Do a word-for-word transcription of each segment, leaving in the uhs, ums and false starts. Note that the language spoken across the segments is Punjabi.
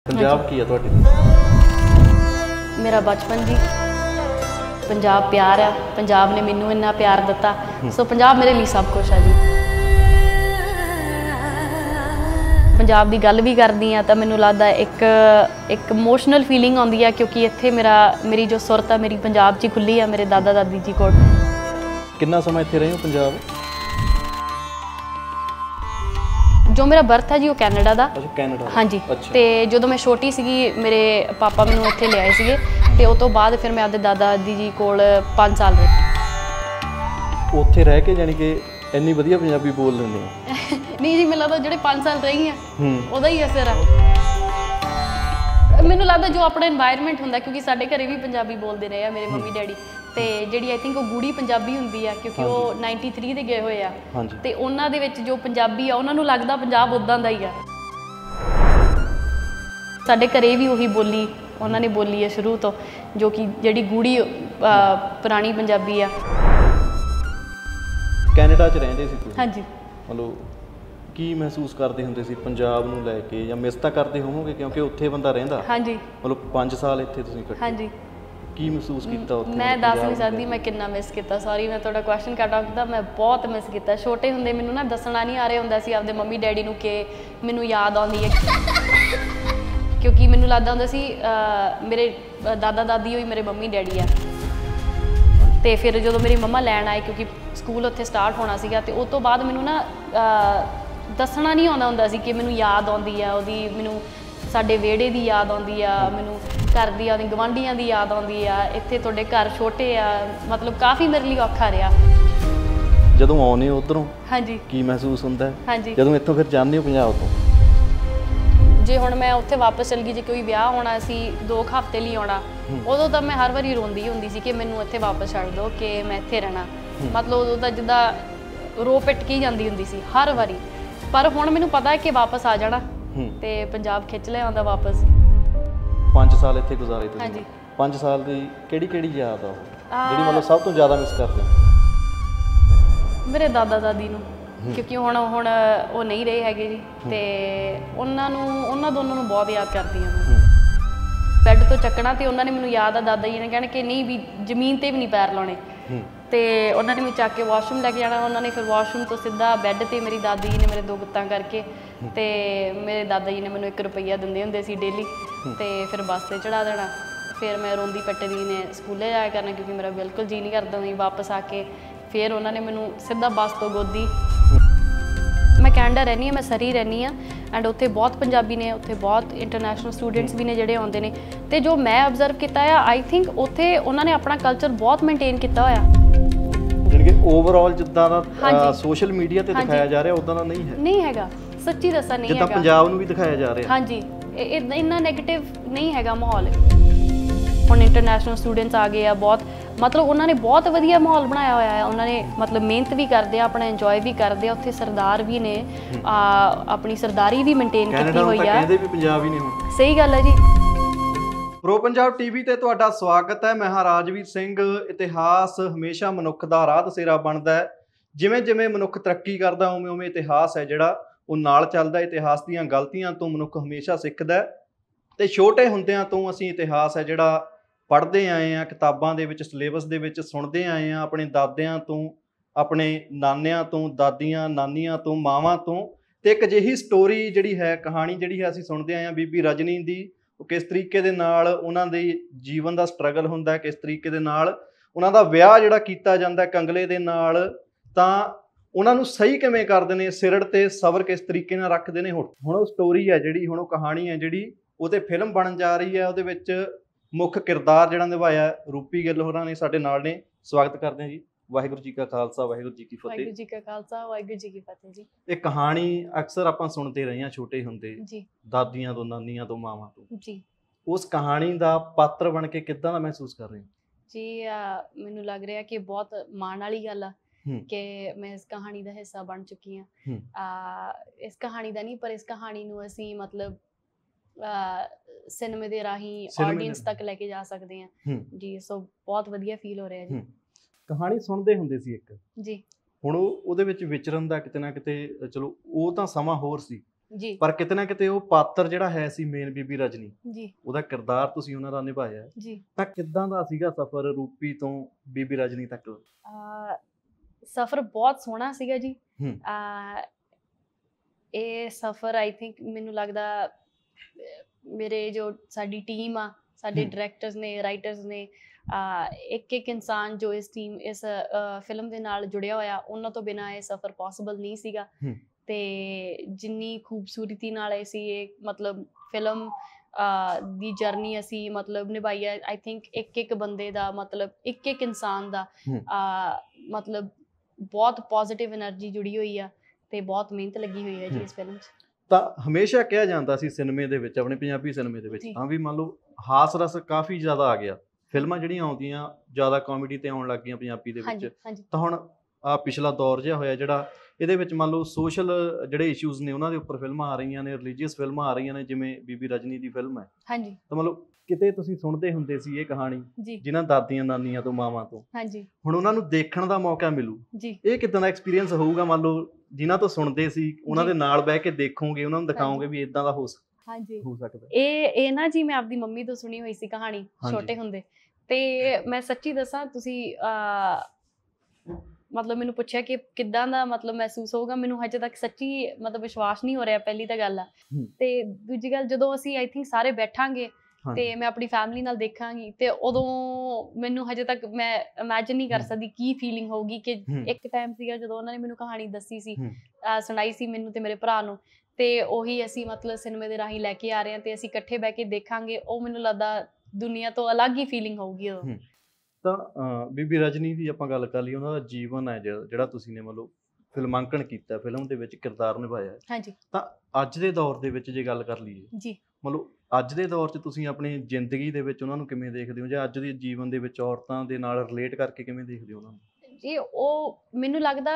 पंजाब की है तुहाडे? मेरा बचपन जी, पंजाब प्यार है, पंजाब ने मैनू इन्ना प्यार दिता, सो पंजाब मेरे लिए सब कुछ है जी। पंजाब की गल भी करदी हाँ तो मैनू लगता एक एक इमोशनल फीलिंग आती है, क्योंकि इत्थे मेरा मेरी जो सुरत है मेरी पंजाब च खुली है, मेरे दादा दादी जी कोल। कितना समय इत्थे रहे हो पंजाब? जो मेरा बर्थ है जी वो कैनेडा दा। अच्छा, कैनेडा। हाँ जी। अच्छा। तो जो मैं छोटी सी मेरे पापा मैनू इत्थे लियाए सीगे, ते उस तो बाद फिर मैं आपदे दादा दादी जी कोल पाँच साल रही। उत्थे रह के जानी कि इन्नी वधिया पंजाबी बोल लेंदे हो? नहीं जी, मैनूं लगदा जिहड़े पाँच साल रही हैं हूँ उहदा ही असर आ। मैनूं लगदा जो अपना एनवायरनमेंट हुंदा, क्योंकि साडे घरे भी पंजाबी बोलते रहे आ मेरे मम्मी डैडी, ते जिहड़ी आई थिंक वो गूढ़ी पंजाबी हुंदी आ, क्योंकि वो नाइनटी थ्री दे गए होए आ, ते उन्हां दे विच जो पंजाबी आ उन्हां नूं लगदा पंजाब उदां दा ही आ। साडे घरे भी उही बोली उन्हां ने बोली है शुरू तो, जो कि जिहड़ी गूढ़ी पुरानी पंजाबी आ। कैनेडा च रहिंदे सी तुसीं? हाँ जी। मतलब की महसूस करते हुंदे सी पंजाब नूं लैके, या मिस तां करदे होवोगे क्योंकि उत्थे बंदा रहिंदा? हाँ जी। मतलब पाँच साल इत्थे तुसीं कट्टे? हाँ जी। की महसूस कीता उत्थे? मैं दस नहीं सकती मैं कितना मिस किया। सॉरी मैं थोड़ा क्वेश्चन कट ऑफ किया, मैं बहुत मिस किया। छोटे हुंदे मैनूं ना दसना नहीं आ रहा हुंदा सी आपदे मम्मी डैडी नूं कि मैनूं याद आउंदी है, क्योंकि मैनूं लगदा हुंदा सी मेरे दादा दादी होई मेरे मम्मी डैडी आ। तो फिर जो मेरी मम्मा लैन आए, क्योंकि स्कूल उत्थे स्टार्ट होना सीगा, ते उस तो बाद मैनूं ना दसना नहीं आउंदा हुंदा सी कि मैनूं याद आउंदी आ ओहदी, मैनूं साडे विहड़े दी याद आउंदी आ, मैनूं घर दी आउंदी, गवांढियां दी याद आउंदी आ, इत्थे तुहाडे घर छोटे आ, मतलब काफ़ी मेरे लिए औखा रहा। जदों आउने उधरों हाँ जी की महसूस हुंदा है? हाँ जी। जदों इत्थों फिर जांदे हो पंजाब तो? जे हुण मैं उत्थे वापस चल गई, जे कोई विआह होना सी दो कुछ हफ्ते लिए आउणा, उदों तां मैं हर वारी रोंदी हुंदी सी कि मैनूं इत्थे वापस छड्ड दो, कि मैं इत्थे रहना। मतलब उदों तां जिद्दां रो पिट के जांदी हुंदी सी हर वारी, पर हुण मैनूं पता है कि वापस आ जाना, ते पंजाब खिच लिया आंदा वापस। पाँच साल इत्थे गुजारे तुसीं? हाँ जी। पाँच साल दी किहड़ी किहड़ी याद आ जिहड़ी मतलब सब तो ज़्यादा मिस करदे हो? मेरे दादा दादी नूं, क्योंकि हुण हुण वो नहीं रहे हैगे जी, ते उन्हां नूं उन्हां दोनों नूं बहुत याद करदी हां मैं। बैड तो चकना ते उन्हां ने मैनूं याद आ, दादा जी ने कहना कि नहीं भी जमीन ते भी नहीं पैर लाउणे, ते उन्हां ने मैनूं चक के वाशरूम लैके जाना। उन्हां ने फिर वाशरूम तो सीधा बैड ते मेरी दादी जी ने मेरे दो गुत्तां करके, ते मेरे दादा जी ने मैनूं एक रुपया दिंदे हुंदे सी डेली, ते फिर बस ते चढ़ा देना। फिर मैं रोंदी पट्टदी ने स्कूले जाया करना, क्योंकि मेरा बिल्कुल जी नहीं करदा नहीं वापस आके। फिर उन्होंने मैनूं सीधा बस तो गोदी। मैं कैनेडा रहनी हाँ, मैं सरी रहनी हाँ, एंड उत्थे बहुत पंजाबी ने, उत्थे बहुत इंटरनेशनल स्टूडेंट्स भी ने जिहड़े आउंदे ने, ते जो मैं ऑब्जर्व किया है आई थिंक उत्थे उन्होंने अपना कल्चर बहुत मेनटेन किया होया। यानी कि ओवरऑल जिद्दां दा सोशल मीडिया ते दिखाया जा रहा उदां दा नहीं है? नहीं हैगा, सच्ची दस्सां नहीं जिद्दां हैगा। पंजाब नूं भी दिखाया जा रहा? हाँ जी, इन्ना नैगेटिव नहीं हैगा माहौल। हुण इंटरनेशनल स्टूडेंट्स आ गए आ बहुत, मतलब उन्होंने बहुत वधिया माहौल बनाया होया है। उन्होंने मतलब मेहनत भी करते हैं, अपना इंजॉय भी करते हैं। उत्थे सरदार भी ने आ, अपनी सरदारी भी मेनटेन की हुई है। कहंदे भी पंजाब ही ने हुण। सही गल है जी। प्रो पंजाब टीवी ते तुहाडा स्वागत है। मैं हां राजवीर सिंह। इतिहास हमेशा मनुख दा राह दसेरा बनदा है। जिवें जिवें मनुख तरक्की करदा उवें उवें इतिहास है जिहड़ा ਉਹ ਨਾਲ ਚੱਲਦਾ। ਇਤਿਹਾਸ ਦੀਆਂ ਗਲਤੀਆਂ ਤੋਂ ਮਨੁੱਖ ਹਮੇਸ਼ਾ ਸਿੱਖਦਾ ਤੇ ਛੋਟੇ ਹੁੰਦਿਆਂ ਤੋਂ ਅਸੀਂ ਇਤਿਹਾਸ ਹੈ ਜਿਹੜਾ ਪੜ੍ਹਦੇ ਆਏ ਹਾਂ, ਕਿਤਾਬਾਂ ਦੇ ਵਿੱਚ ਸਿਲੇਬਸ ਦੇ ਵਿੱਚ ਸੁਣਦੇ ਆਏ ਹਾਂ, ਆਪਣੇ ਦਾਦਿਆਂ ਤੋਂ, ਆਪਣੇ ਨਾਨਿਆਂ ਤੋਂ, ਦਾਦੀਆਂ ਨਾਨੀਆਂ ਤੋਂ, ਮਾਵਾਂ ਤੋਂ। ਤੇ ਇੱਕ ਅਜਿਹੀ ਸਟੋਰੀ ਜਿਹੜੀ ਹੈ, ਕਹਾਣੀ ਜਿਹੜੀ ਹੈ ਅਸੀਂ ਸੁਣਦੇ ਆਏ ਹਾਂ ਬੀਬੀ ਰਜਨੀ ਦੀ। ਉਹ ਕਿਸ ਤਰੀਕੇ ਦੇ ਨਾਲ ਉਹਨਾਂ ਦੇ ਜੀਵਨ ਦਾ ਸਟਰਗਲ ਹੁੰਦਾ, ਕਿਸ ਤਰੀਕੇ ਦੇ ਨਾਲ ਉਹਨਾਂ ਦਾ ਵਿਆਹ ਜਿਹੜਾ ਕੀਤਾ ਜਾਂਦਾ ਕੰਗਲੇ ਦੇ ਨਾਲ, ਤਾਂ ਉਹਨਾਂ ਨੂੰ ਸਹੀ ਕਿਵੇਂ ਕਰਦੇ ਨੇ, ਸਿਰੜ ਤੇ ਸਬਰ ਕਿਸ ਤਰੀਕੇ ਨਾਲ ਰੱਖਦੇ ਨੇ। ਹੁਣ ਉਹ ਸਟੋਰੀ ਹੈ ਜਿਹੜੀ, ਹੁਣ ਉਹ ਕਹਾਣੀ ਹੈ ਜਿਹੜੀ, ਉਹ 'ਤੇ ਫਿਲਮ ਬਣਨ ਜਾ ਰਹੀ ਹੈ। ਉਹਦੇ ਵਿੱਚ ਮੁੱਖ ਕਿਰਦਾਰ ਜਿਹੜਾ ਨਿਭਾਇਆ ਰੂਪੀ ਗਿੱਲ ਹੋਰਾਂ ਨੇ ਸਾਡੇ ਨਾਲ ਨੇ। ਸਵਾਗਤ ਕਰਦੇ ਹਾਂ ਜੀ। ਵਾਹਿਗੁਰੂ ਜੀ ਕਾ ਖਾਲਸਾ, ਵਾਹਿਗੁਰੂ ਜੀ ਕੀ ਫਤਿਹ। ਵਾਹਿਗੁਰੂ ਜੀ ਕਾ ਖਾਲਸਾ, ਵਾਹਿਗੁਰੂ ਜੀ ਕੀ ਫਤਿਹ ਜੀ। ਇਹ ਕਹਾਣੀ ਅਕਸਰ ਆਪਾਂ ਸੁਣਦੇ ਰਹੇ ਹਾਂ ਛੋਟੇ ਹੁੰਦੇ ਜੀ, ਦਾਦੀਆਂ ਤੋਂ, ਨਾਨੀਆਂ ਤੋਂ, ਮਾਵਾਂ ਤੋਂ ਜੀ। ਉਸ ਕਹਾਣੀ ਦਾ ਪਾਤਰ ਬਣ ਕੇ ਕਿੱਦਾਂ ਦਾ ਮਹਿਸੂਸ ਕਰ ਰਹੇ ਹੋ ਜੀ? ਮੈਨੂੰ ਲੱਗ ਰਿਹਾ ਕਿ ਬਹੁਤ ਮਾਣ ਵਾਲੀ ਗੱਲ ਆ ਕਿ ਮੈਂ ਇਸ ਕਹਾਣੀ ਦਾ ਹਿੱਸਾ ਬਣ ਚੁੱਕੀ ਹਾਂ। ਇਸ ਕਹਾਣੀ ਦਾ ਨਹੀਂ, ਪਰ ਇਸ ਕਹਾਣੀ ਨੂੰ ਅਸੀਂ ਮਤਲਬ ਸਿਨੇਮੇ ਦੇ ਰਾਹੀਂ ਆਡੀਅנס ਤੱਕ ਲੈ ਕੇ ਜਾ ਸਕਦੇ ਹਾਂ ਜੀ। ਸੋ ਬਹੁਤ ਵਧੀਆ ਫੀਲ ਹੋ ਰਿਹਾ ਜੀ। ਕਹਾਣੀ ਸੁਣਦੇ ਹੁੰਦੇ ਸੀ ਇੱਕ ਜੀ, ਹੁਣ ਉਹਦੇ ਵਿੱਚ ਵਿਚਰਨ ਦਾ ਕਿਤੇ ਨਾ ਕਿਤੇ, ਚਲੋ ਉਹ ਤਾਂ ਸਮਾਂ ਹੋਰ ਸੀ, ਜੀ ਪਰ ਕਿਤੇ ਨਾ ਕਿਤੇ ਉਹ ਪਾਤਰ ਜਿਹੜਾ ਹੈ ਸੀ ਮੇਨ ਬੀਬੀ ਰਜਨੀ, ਜੀ ਉਹਦਾ ਕਿਰਦਾਰ ਤੁਸੀਂ ਉਹਨਾਂ ਦਾ ਨਿਭਾਇਆ ਹੈ। ਜੀ ਤਾਂ ਕਿੱਦਾਂ ਦਾ ਸੀਗਾ ਸਫ਼ਰ ਰੂਪੀ ਤੋਂ ਬੀਬੀ ਰਜਨੀ ਤੱਕ? ਅਹ ਸਫ਼ਰ ਬਹੁਤ ਸੋਹਣਾ ਸੀਗਾ ਜੀ। ਹੂੰ ਅਹ ਇਹ ਸਫ਼ਰ ਆਈ ਥਿੰਕ ਮੈਨੂੰ ਲੱਗਦਾ ਅਹ ਮੇਰੇ ਜੋ ਸਾਡੀ ਟੀਮ ਆ, ਸਾਡੇ ਹੂੰ। ਡਾਇਰੈਕਟਰਸ ਨੇ, ਰਾਈਟਰਸ ਨੇ, ਇੱਕ ਇੱਕ ਇਨਸਾਨ ਜੋ ਇਸ ਟੀਮ ਇਸ ਫਿਲਮ ਦੇ ਨਾਲ ਜੁੜਿਆ ਹੋਇਆ, ਉਹਨਾਂ ਤੋਂ ਬਿਨਾਂ ਇਹ ਸਫ਼ਰ ਪੋਸੀਬਲ ਨਹੀਂ ਸੀਗਾ। ਹੂੰ। ਤੇ ਜਿੰਨੀ ਖੂਬਸੂਰਤੀ ਨਾਲ ਅਸੀਂ ਇਹ ਮਤਲਬ ਫਿਲਮ ਦੀ ਜਰਨੀ ਅਸੀਂ ਮਤਲਬ ਨਿਭਾਈ ਹੈ, ਆਈ ਥਿੰਕ ਇੱਕ ਇੱਕ ਬੰਦੇ ਦਾ ਮਤਲਬ ਇੱਕ ਇੱਕ ਇਨਸਾਨ ਦਾ ਹੂੰ। ਮਤਲਬ ਬਹੁਤ ਪੋਜ਼ਿਟਿਵ એનર્ਜੀ ਜੁੜੀ ਹੋਈ ਆ ਤੇ ਬਹੁਤ ਮਿਹਨਤ ਲੱਗੀ ਹੋਈ ਹੈ ਜੀ ਇਸ ਫਿਲਮ 'ਚ। ਤਾਂ ਹਮੇਸ਼ਾ ਕਿਹਾ ਜਾਂਦਾ ਸੀ ਸਿਨੇਮੇ ਦੇ ਵਿੱਚ, ਆਪਣੇ ਪੰਜਾਬੀ ਸਿਨੇਮੇ ਦੇ ਵਿੱਚ ਜੀ। ਤਾਂ ਵੀ ਮੰਨ ਲਓ ਹਾਸ ਰਸ ਕਾਫੀ ਜ਼ਿਆਦਾ ਆ ਗਿਆ, ਫਿਲਮਾਂ ਜਿਹੜੀਆਂ ਆਉਂਦੀਆਂ ਜ਼ਿਆਦਾ ਕਾਮੇਡੀ ਤੇ ਆਉਣ ਲੱਗ ਗਈਆਂ ਪੰਜਾਬੀ ਦੇ ਹਾਂਜੀ ਵਿੱਚ। ਹਾਂਜੀ ਤਾਂ ਹੁਣ ਆ ਪਿਛਲਾ ਦੌਰ ਜਿਹਾ ਹੋਇਆ ਜਿਹੜਾ, ਇਹਦੇ ਵਿੱਚ ਮੰਨ ਲਓ ਸੋਸ਼ਲ ਜਿਹੜੇ ਇਸ਼ੂਜ਼ ਨੇ ਉਹਨਾਂ ਦੇ ਉੱਪਰ ਫਿਲਮਾਂ ਆ ਰਹੀਆਂ ਨੇ, ਰਿਲੀਜੀਅਸ ਫਿਲਮਾਂ ਆ ਰਹੀਆਂ ਨੇ, ਜਿਵੇਂ ਬੀਬੀ ਰਜਨੀ ਦੀ ਫਿਲਮ ਹੈ। ਹਾਂਜੀ ਤਾਂ ਮਤਲਬ ਕਿਤੇ ਤੁਸੀਂ ਸੁਣਦੇ ਹੁੰਦੇ ਸੀ ਇਹ ਕਹਾਣੀ ਜੀ ਜਿਨ੍ਹਾਂ ਦਾਦੀਆਂ ਨਾਨੀਆਂ ਤੋਂ, ਮਾਵਾਂ ਤੋਂ, ਹਾਂਜੀ ਹੁਣ ਉਹਨਾਂ ਨੂੰ ਦੇਖਣ ਦਾ ਮੌਕਾ ਮਿਲੂ, ਜੀ ਇਹ ਕਿੱਦਾਂ ਦਾ ਐਕਸਪੀਰੀਅੰਸ ਹੋਊਗਾ? ਮੰਨ ਲਓ ਜਿਨ੍ਹਾਂ ਤੋਂ ਸੁਣਦੇ ਸੀ ਉਹਨਾਂ ਦੇ ਨਾਲ ਬਹਿ ਕੇ ਦੇਖੋਗੇ, ਉਹਨਾਂ ਨੂੰ ਦਿਖਾਓਗੇ ਵੀ ਇਦਾਂ ਦਾ ਹੋ ਹਾਂਜੀ ਹੋ ਸਕਦਾ। ਇਹ ਇਹ ਨਾ ਜੀ ਮੈਂ ਆਪਦੀ ਮੰਮੀ ਤੋਂ ਸੁਣੀ ਹੋਈ ਸੀ ਕਹਾਣੀ ਛੋਟੇ ਹੁੰਦੇ, ਤੇ ਮੈਂ ਸੱਚੀ ਦੱਸਾਂ ਤੁਸੀਂ ਅਹ ਮਤਲਬ ਮੈਨੂੰ ਪੁੱਛਿਆ ਕਿ ਕਿੱਦਾਂ ਦਾ ਮਤਲਬ ਮਹਿਸੂਸ ਹੋਊਗਾ, ਮੈਨੂੰ ਹਜੇ ਤੱਕ ਸੱਚੀ ਮਤਲਬ ਵਿਸ਼ਵਾਸ ਨਹੀਂ ਹੋ ਰਿਹਾ, ਪਹਿਲੀ ਤਾਂ ਗੱਲ ਆ। ਤੇ ਦੂਜੀ ਗੱਲ, ਜਦੋਂ ਅਸੀਂ ਆਈ ਥਿੰਕ ਸਾਰੇ ਬੈਠਾਂਗੇ ਤੇ ਮੈਂ ਆਪਣੀ ਫੈਮਿਲੀ ਨਾਲ ਦੇਖਾਂਗੀ, ਤੇ ਉਦੋਂ ਮੈਨੂੰ ਹਜੇ ਤੱਕ ਮੈਂ ਇਮੈਜਿਨ ਨਹੀਂ ਕਰ ਸਕਦੀ ਕੀ ਫੀਲਿੰਗ ਹੋਊਗੀ। ਕਿ ਇੱਕ ਟਾਈਮ ਸੀਗਾ ਜਦੋਂ ਉਹਨਾਂ ਨੇ ਮੈਨੂੰ ਕਹਾਣੀ ਦੱਸੀ ਸੀ, ਸੁਣਾਈ ਸੀ ਮੈਨੂੰ ਤੇ ਮੇਰੇ ਭਰਾ ਨੂੰ, ਤੇ ਉਹੀ ਅਸੀਂ ਮਤਲਬ ਸਿਨੇਮੇ ਦੇ ਰਾਹੀਂ ਲੈ ਕੇ ਆ ਰਹੇ ਹਾਂ ਤੇ ਅਸੀਂ ਇਕੱਠੇ ਬਹਿ ਕੇ ਦੇਖਾਂਗੇ, ਉਹ ਮੈਨੂੰ ਲੱਗਦਾ ਦੁਨੀਆ ਤੋਂ ਅਲੱਗ ਹੀ ਫੀਲਿੰਗ ਹੋਊਗੀ ਉਦੋਂ। ਤਾਂ ਬੀਬੀ ਰਜਨੀ ਦੀ ਆਪਾਂ ਗੱਲ ਕਰ ਲਈ, ਉਹਨਾਂ ਦਾ ਜੀਵਨ ਹੈ ਜਿਹੜਾ ਤੁਸੀਂ ਨੇ ਮਤਲਬ ਫਿਲਮਾਂਕਣ ਕੀਤਾ, ਫਿਲਮ ਦੇ ਵਿੱਚ ਕਿਰਦਾਰ ਨਿਭਾਇਆ। ਹਾਂਜੀ। ਤਾਂ ਅੱਜ ਦੇ ਦੌਰ ਦੇ ਵਿੱਚ ਜੇ ਗੱਲ ਕਰ ਲਈਏ ਜੀ, ਮਤਲਬ ਅੱਜ ਦੇ ਦੌਰ 'ਚ ਤੁਸੀਂ ਆਪਣੀ ਜ਼ਿੰਦਗੀ ਦੇ ਵਿੱਚ ਉਹਨਾਂ ਨੂੰ ਕਿਵੇਂ ਦੇਖਦੇ ਹੋ, ਜਾਂ ਅੱਜ ਦੇ ਜੀਵਨ ਦੇ ਵਿੱਚ ਔਰਤਾਂ ਦੇ ਨਾਲ ਰਿਲੇਟ ਕਰਕੇ ਕਿਵੇਂ ਦੇਖਦੇ ਹੋ ਉਹਨਾਂ ਨੂੰ? ਜੀ ਉਹ ਮੈਨੂੰ ਲੱਗਦਾ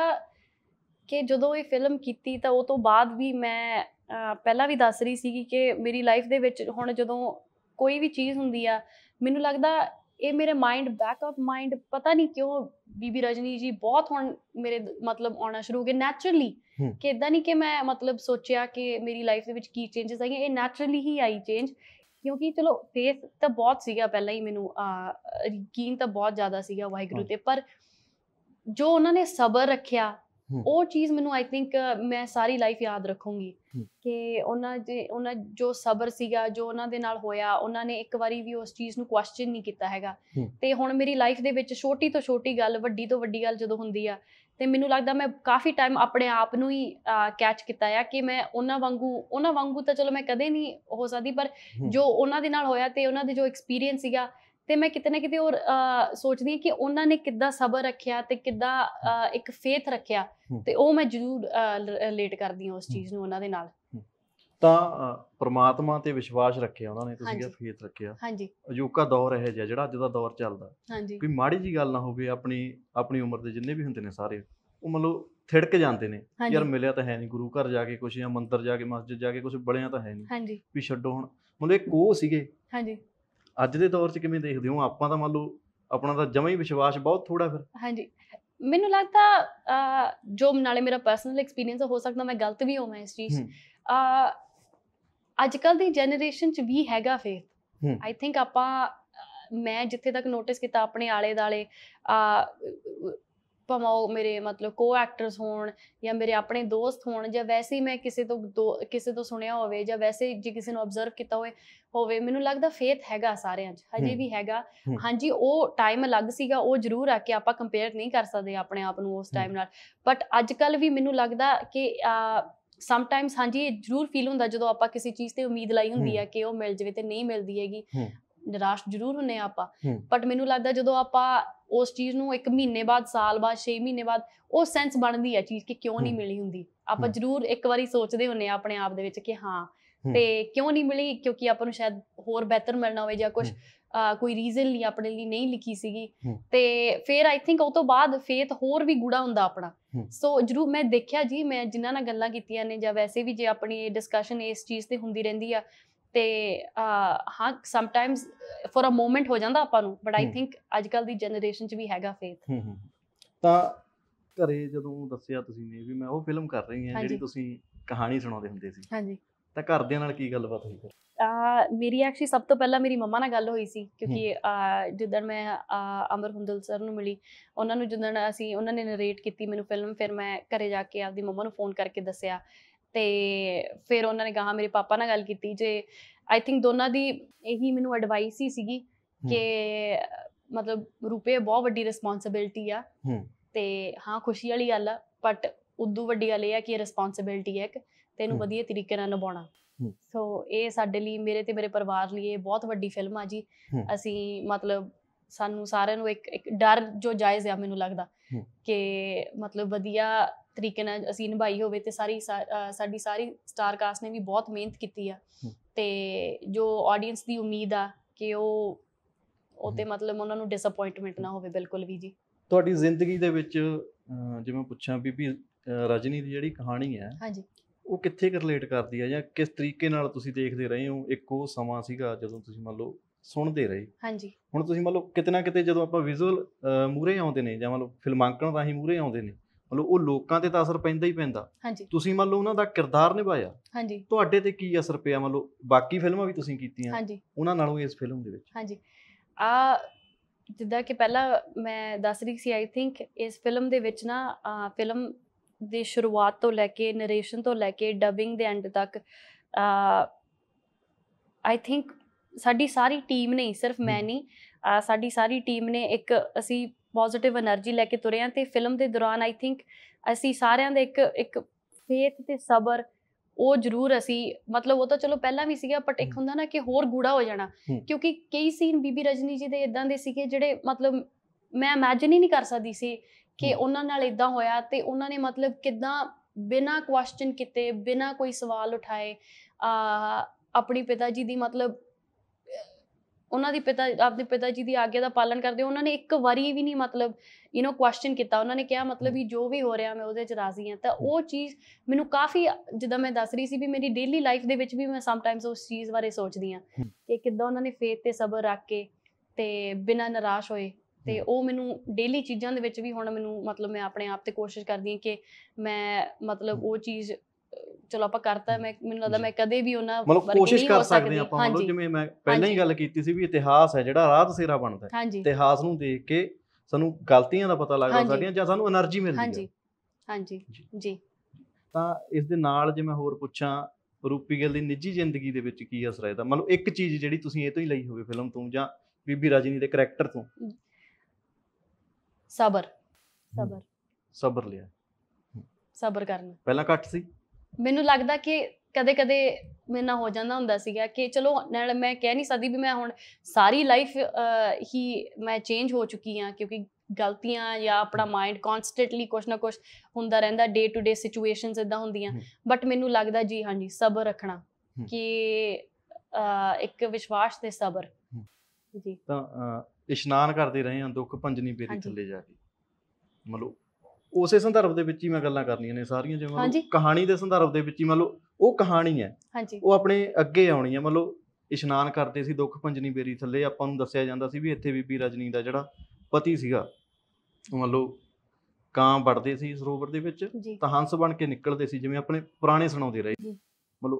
ਕਿ ਜਦੋਂ ਇਹ ਫਿਲਮ ਕੀਤੀ ਤਾਂ ਉਹ ਤੋਂ ਬਾਅਦ ਵੀ ਮੈਂ ਪਹਿਲਾਂ ਵੀ ਦੱਸ ਰਹੀ ਸੀਗੀ ਕਿ ਮੇਰੀ ਲਾਈਫ ਦੇ ਵਿੱਚ ਹੁਣ ਜਦੋਂ ਕੋਈ ਵੀ ਚੀਜ਼ ਹੁੰਦੀ ਆ, ਮੈਨੂੰ ਲੱਗਦਾ ਇਹ ਮੇਰੇ ਮਾਈਂਡ ਬੈਕ ਆਫ ਮਾਈਂਡ ਪਤਾ ਨਹੀਂ ਕਿਉਂ ਬੀਬੀ ਰਜਨੀ ਜੀ ਬਹੁਤ ਹੁਣ ਮੇਰੇ ਮਤਲਬ ਆਉਣਾ ਸ਼ੁਰੂ ਹੋ ਗਏ ਨੈਚੁਰਲੀ, ਕਿ ਇੱਦਾਂ ਨਹੀਂ ਕਿ ਮੈਂ ਮਤਲਬ ਸੋਚਿਆ ਕਿ ਮੇਰੀ ਲਾਈਫ ਦੇ ਵਿੱਚ ਕੀ ਚੇਂਜਸ ਆਈਆਂ, ਇਹ ਨੈਚੁਰਲੀ ਹੀ ਆਈ ਚੇਂਜ। ਕਿਉਂਕਿ ਚਲੋ ਫੇਥ ਤਾਂ ਬਹੁਤ ਸੀਗਾ ਪਹਿਲਾਂ ਹੀ, ਮੈਨੂੰ ਯਕੀਨ ਤਾਂ ਬਹੁਤ ਜ਼ਿਆਦਾ ਸੀਗਾ ਵਾਹਿਗੁਰੂ ਤੇ, ਪਰ ਜੋ ਉਹਨਾਂ ਨੇ ਸਬਰ ਰੱਖਿਆ ਉਹ ਚੀਜ਼ ਮੈਨੂੰ ਆਈ ਥਿੰਕ ਮੈਂ ਸਾਰੀ ਲਾਈਫ ਯਾਦ ਰੱਖੂੰਗੀ ਕਿ ਉਹਨਾਂ ਦੇ ਉਹਨਾਂ ਜੋ ਸਬਰ ਸੀਗਾ, ਜੋ ਉਹਨਾਂ ਦੇ ਨਾਲ ਹੋਇਆ, ਉਹਨਾਂ ਨੇ ਇੱਕ ਵਾਰੀ ਵੀ ਉਸ ਚੀਜ਼ ਨੂੰ ਕੁਐਸਚਨ ਨਹੀਂ ਕੀਤਾ ਹੈਗਾ। ਤੇ ਹੁਣ ਮੇਰੀ ਲਾਈਫ ਦੇ ਵਿੱਚ ਛੋਟੀ ਤੋਂ ਛੋਟੀ ਗੱਲ, ਵੱਡੀ ਤੋਂ ਵੱਡੀ ਗੱਲ ਜਦੋਂ ਹੁੰਦੀ ਆ, ਤੇ ਮੈਨੂੰ ਲੱਗਦਾ ਮੈਂ ਕਾਫੀ ਟਾਈਮ ਆਪਣੇ ਆਪ ਨੂੰ ਹੀ ਕੈਚ ਕੀਤਾ ਆ ਕਿ ਮੈਂ ਉਹਨਾਂ ਵਾਂਗੂ ਉਹਨਾਂ ਵਾਂਗੂ ਤਾਂ ਚਲੋ ਮੈਂ ਕਦੇ ਨਹੀਂ ਹੋ ਸਕਦੀ, ਪਰ ਜੋ ਉਹਨਾਂ ਦੇ ਨਾਲ ਹੋਇਆ ਤੇ ਉਹਨਾਂ ਦੇ ਜੋ ਐਕਸਪੀਰੀਅੰਸ ਸੀਗਾ, ਤੇ ਮੈਂ ਕਿਤੇ ਨਾ ਕਿਤੇ ਹੋਰ ਸੋਚਦੀ ਹਾਂ ਕਿ ਉਹਨਾਂ ਨੇ ਕਿੱਦਾਂ ਸਬਰ ਰੱਖਿਆ ਤੇ ਕਿੱਦਾਂ ਇੱਕ ਫੇਥ ਰੱਖਿਆ, ਤੇ ਉਹ ਮੈਂ ਜ਼ਰੂਰ ਰਿਲੇਟ ਕਰਦੀ ਹਾਂ ਉਸ ਚੀਜ਼ ਨੂੰ ਉਹਨਾਂ ਦੇ ਨਾਲ। ਤਾਂ ਪ੍ਰਮਾਤਮਾ ਤੇ ਵਿਸ਼ਵਾਸ ਰੱਖਿਆ ਉਹਨਾਂ ਨੇ, ਤੁਸੀਂ ਫੇਥ ਰੱਖਿਆ। ਹਾਂਜੀ। ਅਜੋਕਾ ਦੌਰ ਇਹ ਜਿਹਾ ਜਿਹੜਾ ਅੱਜ ਦਾ ਦੌਰ ਚੱਲਦਾ, ਹਾਂਜੀ, ਕੋਈ ਮਾੜੀ ਜੀ ਗੱਲ ਨਾ ਹੋਵੇ, ਆਪਣੀ ਆਪਣੀ ਉਮਰ ਦੇ ਜਿੰਨੇ ਵੀ ਹੁੰਦੇ ਨੇ ਸਾਰੇ ਉਹ ਮਤਲਬ ਥਿੜਕ ਜਾਂਦੇ ਨੇ, ਯਾਰ ਮਿਲਿਆ ਤਾਂ ਹੈ ਨਹੀਂ, ਗੁਰੂ ਘਰ ਜਾ ਕੇ ਕੁਛ ਜਾਂ ਮੰਦਿਰ ਜਾ ਕੇ ਮਸਜਿਦ ਜਾ ਕੇ ਕੁਛ ਬਣਿਆ ਤਾਂ ਹੈ ਨਹੀਂ, ਵੀ ਛੱਡੋ ਹੁਣ। ਮਤਲਬ ਇੱਕ ਉਹ ਸੀਗੇ, ਹਾਂਜੀ, ਅੱਜ ਦੇ ਦੌਰ 'ਚ ਕਿਵੇਂ ਦੇਖਦੇ ਹੋ? ਆਪਾਂ ਤਾਂ ਮੰਨ ਲਓ ਆਪਣਾ ਤਾਂ ਜਮਾਂ ਹੀ ਵਿਸ਼ਵਾਸ ਬਹੁਤ ਥੋੜਾ ਫਿਰ। ਹਾਂਜੀ, ਮੈਨੂੰ ਲੱਗਦਾ ਜੋ ਨਾਲੇ ਮੇਰਾ ਪਰਸਨਲ ਐਕਸਪੀਰੀਅੰਸ ਹੋ ਸਕਦਾ ਮੈਂ ਗਲਤ ਵੀ ਹੋਵਾਂ ਇਸ ਚੀਜ਼, ਅੱਜ ਕੱਲ੍ਹ ਦੀ ਜਨਰੇਸ਼ਨ 'ਚ ਵੀ ਹੈਗਾ ਫੇਥ। ਆਈ ਥਿੰਕ ਆਪਾਂ ਮੈਂ ਜਿੱਥੇ ਤੱਕ ਨੋਟਿਸ ਕੀਤਾ ਆਪਣੇ ਆਲੇ ਦੁਆਲੇ, ਭਾਵੇਂ ਉਹ ਮੇਰੇ ਮਤਲਬ ਕੋ ਐਕਟਰਸ ਹੋਣ ਜਾਂ ਮੇਰੇ ਆਪਣੇ ਦੋਸਤ ਹੋਣ, ਜਾਂ ਵੈਸੇ ਹੀ ਮੈਂ ਕਿਸੇ ਤੋਂ ਦੋ ਕਿਸੇ ਤੋਂ ਸੁਣਿਆ ਹੋਵੇ, ਜਾਂ ਵੈਸੇ ਜੇ ਕਿਸੇ ਨੂੰ ਅਬਜ਼ਰਵ ਕੀਤਾ ਹੋਏ ਹੋਵੇ ਮੈਨੂੰ ਲੱਗਦਾ ਫੇਥ ਹੈਗਾ ਸਾਰਿਆਂ 'ਚ, ਹਜੇ ਵੀ ਹੈਗਾ। ਹਾਂਜੀ, ਉਹ ਟਾਈਮ ਅਲੱਗ ਸੀਗਾ, ਉਹ ਜ਼ਰੂਰ ਆ ਕਿ ਆਪਾਂ ਕੰਪੇਅਰ ਨਹੀਂ ਕਰ ਸਕਦੇ ਆਪਣੇ ਆਪ ਨੂੰ ਉਸ ਟਾਈਮ ਨਾਲ, ਬਟ ਅੱਜ ਕੱਲ੍ਹ ਵੀ ਮੈਨੂੰ ਲੱਗਦਾ ਕਿ ਸਮਟਾਈਮਸ ਹਾਂਜੀ ਇਹ ਜ਼ਰੂਰ ਫੀਲ ਹੁੰਦਾ ਜਦੋਂ ਆਪਾਂ ਕਿਸੇ ਚੀਜ਼ ਤੇ ਉਮੀਦ ਲਾਈ ਹੁੰਦੀ ਹੈ ਕਿ ਉਹ ਮਿਲ ਜਾਵੇ ਤੇ ਨਹੀਂ ਮਿਲਦੀ ਹੈਗੀ, ਨਿਰਾਸ਼ ਜ਼ਰੂਰ ਹੁੰਦੇ ਹਾਂ ਆਪਾਂ। ਬਟ ਮੈਨੂੰ ਲੱਗਦਾ ਜਦੋਂ ਆਪਾਂ ਉਸ ਚੀਜ਼ ਨੂੰ ਇੱਕ ਮਹੀਨੇ ਬਾਅਦ, ਸਾਲ ਬਾਅਦ, ਛੇ ਮਹੀਨੇ ਬਾਅਦ ਉਹ ਸੈਂਸ ਬਣਦੀ ਹੈ ਚੀਜ਼ ਕਿ ਕਿਉਂ ਨਹੀਂ ਮਿਲੀ ਹੁੰਦੀ, ਆਪਾਂ ਜ਼ਰੂਰ ਇੱਕ ਵਾਰੀ ਸੋਚਦੇ ਹੁੰਦੇ ਹਾਂ ਆਪਣੇ ਆਪ ਦੇ ਵਿੱਚ ਕਿ ਹਾਂ ਤੇ ਕਿਉਂ ਨਹੀਂ ਮਿਲੀ, ਕਿਉਂਕਿ ਆਪਾਂ ਨੂੰ ਸ਼ਾਇਦ ਹੋਰ ਬਿਹਤਰ ਮਿਲਣਾ ਹੋਵੇ ਜਾਂ ਕੁਛ ਕੋਈ ਰੀਜ਼ਨ ਲਈ ਆਪਣੇ ਲਈ ਨਹੀਂ ਲਿਖੀ ਸੀਗੀ। ਤੇ ਫਿਰ ਆਈ ਥਿੰਕ ਉਹ ਤੋਂ ਬਾਅਦ ਫੇਥ ਹੋਰ ਵੀ ਗੂੜਾ ਹੁੰਦਾ ਆਪਣਾ। ਸੋ ਜ਼ਰੂਰ ਮੈਂ ਦੇਖਿਆ ਜੀ, ਮੈਂ ਜਿਨ੍ਹਾਂ ਨਾਲ ਗੱਲਾਂ ਕੀਤੀਆਂ ਨੇ ਜਾਂ ਵੈਸੇ ਵੀ ਜੇ ਆਪਣੀ ਡਿਸਕਸ਼ਨ ਇਸ ਚੀਜ਼ ਤੇ ਹੁੰਦੀ ਰਹਿੰਦੀ ਆ, ਤੇ ਹਾਂ ਸਮਟਾਈਮਸ ਫॉर ਅ ਮੋਮੈਂਟ ਹੋ ਜਾਂਦਾ ਆਪਾਂ ਨੂੰ, ਬਟ ਆਈ ਥਿੰਕ ਅੱਜ ਕੱਲ੍ਹ ਦੀ ਜਨਰੇਸ਼ਨ 'ਚ ਵੀ ਹੈਗਾ ਫੇਥ। ਤਾਂ ਘਰੇ ਜਦੋਂ ਦੱਸਿਆ ਤੁਸੀਂ ਨੇ ਵੀ ਮੈਂ ਉਹ ਫਿਲਮ ਕਰ ਰਹੀ ਹਾਂ ਜਿਹੜੀ ਤੁਸੀਂ ਕਹਾਣੀ ਸੁਣਾਉਂਦੇ ਹੁੰਦੇ ਸੀ, ਹਾਂਜੀ। ਤਾਂ ਘਰਦਿਆਂ ਨਾਲ ਕੀ ਗੱਲਬਾਤ ਹੋਈ ਫਿਰ? ਅ, ਮੇਰੀ ਐਕਚੁਅਲੀ ਸਭ ਤੋਂ ਪਹਿਲਾਂ ਮੇਰੀ ਮੰਮਾ ਨਾਲ ਗੱਲ ਹੋਈ ਸੀ, ਕਿਉਂਕਿ ਅ, ਜਿੱਦਣ ਮੈਂ ਅ, ਅਮਰ ਹੁੰਦਲ ਸਰ ਨੂੰ ਮਿਲੀ, ਉਹਨਾਂ ਨੂੰ ਜਿੱਦਣ ਅਸੀਂ ਉਹਨਾਂ ਨੇ ਨਰੇਟ ਕੀਤੀ ਮੈਨੂੰ ਫਿਲਮ, ਫਿਰ ਮੈਂ ਘਰੇ ਜਾ ਕੇ ਆਪਦੀ ਮੰਮਾ ਨੂੰ ਫੋਨ ਕਰਕੇ ਦੱਸਿਆ, ਤੇ ਫਿਰ ਉਹਨਾਂ ਨੇ ਕਹਾ ਮੇਰੇ ਪਾਪਾ ਨਾਲ ਗੱਲ ਕੀਤੀ। ਜੇ ਆਈ ਥਿੰਕ ਦੋਨਾਂ ਦੀ ਇਹੀ ਮੈਨੂੰ ਐਡਵਾਈਸ ਹੀ ਸੀਗੀ ਕਿ ਮਤਲਬ ਰੁਪਏ ਬਹੁਤ ਵੱਡੀ ਰਿਸਪੌਂਸਿਬਿਲਿਟੀ ਆ, ਤੇ ਹਾਂ ਖੁਸ਼ੀ ਵਾਲੀ ਗੱਲ ਆ, ਬਟ ਉਦੋਂ ਵੱਡੀ ਗੱਲ ਇਹ ਆ ਕਿ ਇਹ ਰਿਸਪੌਂਸਿਬਿਲਿਟੀ ਹੈ ਇੱਕ, ਤੇ ਇਹਨੂੰ ਵਧੀਆ ਤਰੀਕੇ ਨਾਲ ਨਿਭਾਉਣਾ। ਸੋ ਇਹ ਸਾਡੇ ਲਈ, ਮੇਰੇ ਤੇ ਮੇਰੇ ਪਰਿਵਾਰ ਲਈ ਇਹ ਬਹੁਤ ਵੱਡੀ ਫਿਲਮ ਆ ਜੀ। ਅਸੀਂ ਮਤਲਬ ਸਾਨੂੰ ਸਾਰਿਆਂ ਨੂੰ ਇੱਕ ਇੱਕ ਡਰ ਜੋ ਜਾਇਜ਼ ਆ, ਮੈਨੂੰ ਲੱਗਦਾ ਕਿ ਮਤਲਬ ਵਧੀਆ ਤਰੀਕੇ ਨਾਲ ਅਸੀਂ ਨਿਭਾਈ ਹੋਵੇ, ਤੇ ਸਾਰੀ ਸਾਡੀ ਸਾਰੀ ਸਟਾਰ ਕਾਸਟ ਨੇ ਵੀ ਬਹੁਤ ਮਿਹਨਤ ਕੀਤੀ ਆ, ਤੇ ਜੋ ਆਡੀਅנס ਦੀ ਉਮੀਦ ਆ ਕਿ ਉਹ ਉਹ ਤੇ ਮਤਲਬ ਉਹਨਾਂ ਨੂੰ ਡਿਸਅਪੁਆਇੰਟਮੈਂਟ ਨਾ ਹੋਵੇ ਬਿਲਕੁਲ ਵੀ ਜੀ। ਤੁਹਾਡੀ ਜ਼ਿੰਦਗੀ ਦੇ ਵਿੱਚ ਜਿਵੇਂ ਪੁੱਛਾਂ ਬੀਬੀ ਰਜਨੀ ਦੀ ਜਿਹੜੀ ਕਹਾਣੀ ਹੈ, ਹਾਂਜੀ, ਉਹ ਕਿੱਥੇ ਕੁ ਰਿਲੇਟ ਕਰਦੀ ਹੈ, ਜਾਂ ਕਿਸ ਤਰੀਕੇ ਨਾਲ ਤੁਸੀਂ ਦੇਖਦੇ ਰਹੇ ਹੋ? ਇੱਕ ਉਹ ਸਮਾਂ ਸੀਗਾ ਜਦੋਂ ਤੁਸੀਂ ਮੰਨ ਲਓ ਸੁਣਦੇ ਰਹੇ, ਹਾਂਜੀ, ਹੁਣ ਤੁਸੀਂ ਮੰਨ ਲਓ ਕਿਤੇ ਨਾ ਕਿਤੇ ਜਦੋਂ ਆਪਾਂ ਵਿਜ਼ੂਅਲ ਮੂਹਰੇ ਆਉਂਦੇ ਨੇ, ਜਾਂ ਮੰਨ ਲਓ ਫਿਲਮਾਂਕਣ ਰਾਹੀਂ ਮੂਹਰੇ ਆਉਂਦੇ ਨੇ, ਮਤਲਬ ਉਹ ਲੋਕਾਂ ਤੇ ਤਾਂ ਅਸਰ ਪੈਂਦਾ ਹੀ ਪੈਂਦਾ। ਹਾਂਜੀ, ਤੁਸੀਂ ਮੰਨ ਲਓ ਉਹਨਾਂ ਦਾ ਕਿਰਦਾਰ ਨਿਭਾਇਆ, ਹਾਂਜੀ, ਤੁਹਾਡੇ ਤੇ ਕੀ ਅਸਰ ਪਿਆ? ਮੰਨ ਲਓ ਬਾਕੀ ਫਿਲਮਾਂ ਵੀ ਤੁਸੀਂ ਕੀਤੀਆਂ, ਹਾਂਜੀ, ਉਹਨਾਂ ਨਾਲੋਂ ਇਸ ਫਿਲਮ ਦੇ ਵਿੱਚ? ਹਾਂਜੀ, ਆ ਜਿੱਦਾਂ ਕਿ ਪਹਿਲਾਂ ਮੈਂ ਦੱਸ ਰਹੀ ਸੀ, ਆਈ ਥਿੰਕ ਇਸ ਫਿਲਮ ਦੇ ਵਿੱਚ ਨਾ ਫਿਲਮ ਦੀ ਸ਼ੁਰੂਆਤ ਤੋਂ ਲੈ ਕੇ, ਨਰੇਸ਼ਨ ਤੋਂ ਲੈ ਕੇ ਡਬਿੰਗ ਦੇ ਐਂਡ ਤੱਕ, ਆਈ ਥਿੰਕ ਸਾਡੀ ਸਾਰੀ ਟੀਮ ਨੇ, ਸਿਰਫ ਮੈਂ ਨਹੀਂ, ਸਾਡੀ ਸਾਰੀ ਟੀਮ ਨੇ ਇੱਕ ਅਸੀਂ ਪੋਜ਼ਿਟਿਵ ਐਨਰਜੀ ਲੈ ਕੇ ਤੁਰੇ ਹਾਂ। ਤੇ ਫਿਲਮ ਦੇ ਦੌਰਾਨ ਆਈ ਥਿੰਕ ਅਸੀਂ ਸਾਰਿਆਂ ਦਾ ਇੱਕ ਇੱਕ ਫੇਥ ਤੇ ਸਬਰ, ਉਹ ਜ਼ਰੂਰ ਅਸੀਂ ਮਤਲਬ ਉਹ ਤਾਂ ਚਲੋ ਪਹਿਲਾਂ ਵੀ ਸੀਗਾ, ਬਟ ਇੱਕ ਹੁੰਦਾ ਨਾ ਕਿ ਹੋਰ ਗੂੜਾ ਹੋ ਜਾਣਾ, ਕਿਉਂਕਿ ਕਈ ਸੀਨ ਬੀਬੀ ਰਜਨੀ ਜੀ ਦੇ ਇਦਾਂ ਦੇ ਸੀਗੇ ਜਿਹੜੇ ਮਤਲਬ ਮੈਂ ਇਮੈਜਿਨ ਹੀ ਨਹੀਂ ਕਰ ਸਕਦੀ ਸੀ ਕਿ ਉਹਨਾਂ ਨਾਲ ਇਦਾਂ ਹੋਇਆ, ਤੇ ਉਹਨਾਂ ਨੇ ਮਤਲਬ ਕਿੱਦਾਂ ਬਿਨਾਂ ਕੁਐਸਚਨ ਕੀਤੇ, ਬਿਨਾਂ ਕੋਈ ਸਵਾਲ ਉਠਾਏ, ਅ ਆਪਣੀ ਪਿਤਾ ਜੀ ਦੀ ਮਤਲਬ ਉਹਨਾਂ ਦੀ ਪਿਤਾ ਆਪਦੇ ਪਿਤਾ ਜੀ ਦੀ ਆਗਿਆ ਦਾ ਪਾਲਣ ਕਰਦੇ, ਉਹਨਾਂ ਨੇ ਇੱਕ ਵਾਰੀ ਵੀ ਨਹੀਂ ਮਤਲਬ ਯੂ ਨੋ ਕੁਐਸਚਨ ਕੀਤਾ। ਉਹਨਾਂ ਨੇ ਕਿਹਾ ਮਤਲਬ ਵੀ ਜੋ ਵੀ ਹੋ ਰਿਹਾ ਮੈਂ ਉਹਦੇ 'ਚ ਰਾਜ਼ੀ ਹਾਂ। ਤਾਂ ਉਹ ਚੀਜ਼ ਮੈਨੂੰ ਕਾਫੀ, ਜਿੱਦਾਂ ਮੈਂ ਦੱਸ ਰਹੀ ਸੀ ਵੀ ਮੇਰੀ ਡੇਲੀ ਲਾਈਫ ਦੇ ਵਿੱਚ ਵੀ ਮੈਂ ਸਮਟਾਈਮਸ ਉਸ ਚੀਜ਼ ਬਾਰੇ ਸੋਚਦੀ ਹਾਂ ਕਿ ਕਿੱਦਾਂ ਉਹਨਾਂ ਨੇ ਫੇਥ ਤੇ ਸਬਰ ਰੱਖ ਕੇ ਤੇ ਬਿਨਾਂ ਨਿਰਾਸ਼ ਹੋਏ, ਤੇ ਉਹ ਮੈਨੂੰ ਡੇਲੀ ਚੀਜ਼ਾਂ ਦੇ ਵਿੱਚ ਵੀ ਹੁਣ ਮੈਨੂੰ ਮਤਲਬ ਮੈਂ ਆਪਣੇ ਆਪ ਤੇ ਕੋਸ਼ਿਸ਼ ਕਰਦੀ ਹਾਂ ਕਿ ਮੈਂ ਮਤਲਬ ਉਹ ਚੀਜ਼ ਚਲੋ ਆਪਾਂ ਕਰਤਾ, ਮੈਂ ਮੈਨੂੰ ਲੱਗਦਾ ਮੈਂ ਕਦੇ ਵੀ ਉਹਨਾਂ ਮਤਲਬ ਕੋਸ਼ਿਸ਼ ਕਰ ਸਕਦੇ ਆਪਾਂ। ਮੰਨ ਲਓ ਜਿਵੇਂ ਮੈਂ ਪਹਿਲਾਂ ਹੀ ਗੱਲ ਕੀਤੀ ਸੀ ਵੀ ਇਤਿਹਾਸ ਹੈ ਜਿਹੜਾ ਰਾਹ ਦਸੇਰਾ ਬਣਦਾ ਹੈ, ਇਤਿਹਾਸ ਨੂੰ ਦੇਖ ਕੇ ਸਾਨੂੰ ਗਲਤੀਆਂ ਦਾ ਪਤਾ ਲੱਗਦਾ ਸਾਡੀਆਂ, ਜਾਂ ਸਾਨੂੰ એનર્ਜੀ ਮਿਲਦੀ ਹੈ। ਹਾਂਜੀ ਹਾਂਜੀ ਜੀ। ਤਾਂ ਇਸ ਦੇ ਨਾਲ ਜੇ ਮੈਂ ਹੋਰ ਪੁੱਛਾਂ, ਰੂਪੀ ਗਿੱਲ ਦੀ ਨਿੱਜੀ ਜ਼ਿੰਦਗੀ ਦੇ ਵਿੱਚ ਕੀ ਅਸਰ ਹੈ ਇਹਦਾ? ਮਤਲਬ ਇੱਕ ਚੀਜ਼ ਜਿਹੜੀ ਤੁਸੀਂ ਇਹ ਤੋਂ ਹੀ ਲਈ ਹੋਵੇ ਫਿਲਮ ਤੋਂ, ਜਾਂ ਬੀਬੀ ਰਜਨੀ ਦੇ ਕਰੈਕਟਰ ਤੋਂ? ਸਬਰ। ਸਬਰ ਸਬਰ ਲਿਆ, ਸਬਰ ਕਰਨਾ ਪਹਿਲਾਂ ਘੱਟ ਸੀ। ਮੈਨੂੰ ਲੱਗਦਾ ਕਿ ਕਦੇ ਕਦੇ ਮੇਰੇ ਨਾਲ ਹੋ ਜਾਂਦਾ ਹੁੰਦਾ ਸੀਗਾ ਕਿ ਚਲੋ, ਨਾਲ ਮੈਂ ਕਹਿ ਨਹੀਂ ਸਕਦੀ ਵੀ ਮੈਂ ਹੁਣ ਸਾਰੀ ਲਾਈਫ ਹੀ ਮੈਂ ਚੇਂਜ ਹੋ ਚੁੱਕੀ ਹਾਂ, ਕਿਉਂਕਿ ਗਲਤੀਆਂ ਜਾਂ ਆਪਣਾ ਮਾਈਂਡ ਕੌਨਸਟੈਂਟਲੀ ਕੁਛ ਨਾ ਕੁਛ ਹੁੰਦਾ ਰਹਿੰਦਾ, ਡੇ ਟੂ ਡੇ ਸਿਚੁਏਸ਼ਨਸ ਇੱਦਾਂ ਹੁੰਦੀਆਂ। ਬਟ ਮੈਨੂੰ ਲੱਗਦਾ ਜੀ ਹਾਂਜੀ ਸਬਰ ਰੱਖਣਾ, ਕਿ ਇੱਕ ਵਿਸ਼ਵਾਸ ਤੇ ਸਬਰ ਜੀ। ਤਾਂ ਇਸ਼ਨਾਨ ਕਰਦੇ ਰਹੇ ਹਾਂ ਦੁੱਖ ਭੰਜਨੀ ਬੇਰੀ ਥੱਲੇ ਜਾ ਕੇ, ਮਤਲਬ ਉਸੇ ਸੰਦਰਭ ਦੇ ਵਿੱਚ ਹੀ ਮੈਂ ਗੱਲਾਂ ਕਰਨੀਆਂ ਨੇ ਸਾਰੀਆਂ, ਜਿਵੇਂ ਮਤਲਬ ਕਹਾਣੀ ਦੇ ਸੰਦਰਭ ਦੇ ਵਿੱਚ ਹੀ ਮੰਨ ਲਓ ਉਹ ਕਹਾਣੀ ਹੈ, ਉਹ ਆਪਣੇ ਅੱਗੇ ਆਉਣੀ ਹੈ। ਮਤਲਬ ਇਸ਼ਨਾਨ ਕਰਦੇ ਸੀ ਦੁੱਖ ਭੰਜਨੀ ਬੇਰੀ ਥੱਲੇ, ਆਪਾਂ ਨੂੰ ਦੱਸਿਆ ਜਾਂਦਾ ਸੀ ਵੀ ਇੱਥੇ ਬੀਬੀ ਰਜਨੀ ਦਾ ਜਿਹੜਾ ਪਤੀ ਸੀਗਾ, ਮੰਨ ਲਓ ਕਾਂ ਵੜਦੇ ਸੀ ਸਰੋਵਰ ਦੇ ਵਿੱਚ ਤਾਂ ਹੰਸ ਬਣ ਕੇ ਨਿਕਲਦੇ ਸੀ, ਜਿਵੇਂ ਆਪਣੇ ਪੁਰਾਣੇ ਸੁਣਾਉਂਦੇ ਰਹੇ। ਮਤਲਬ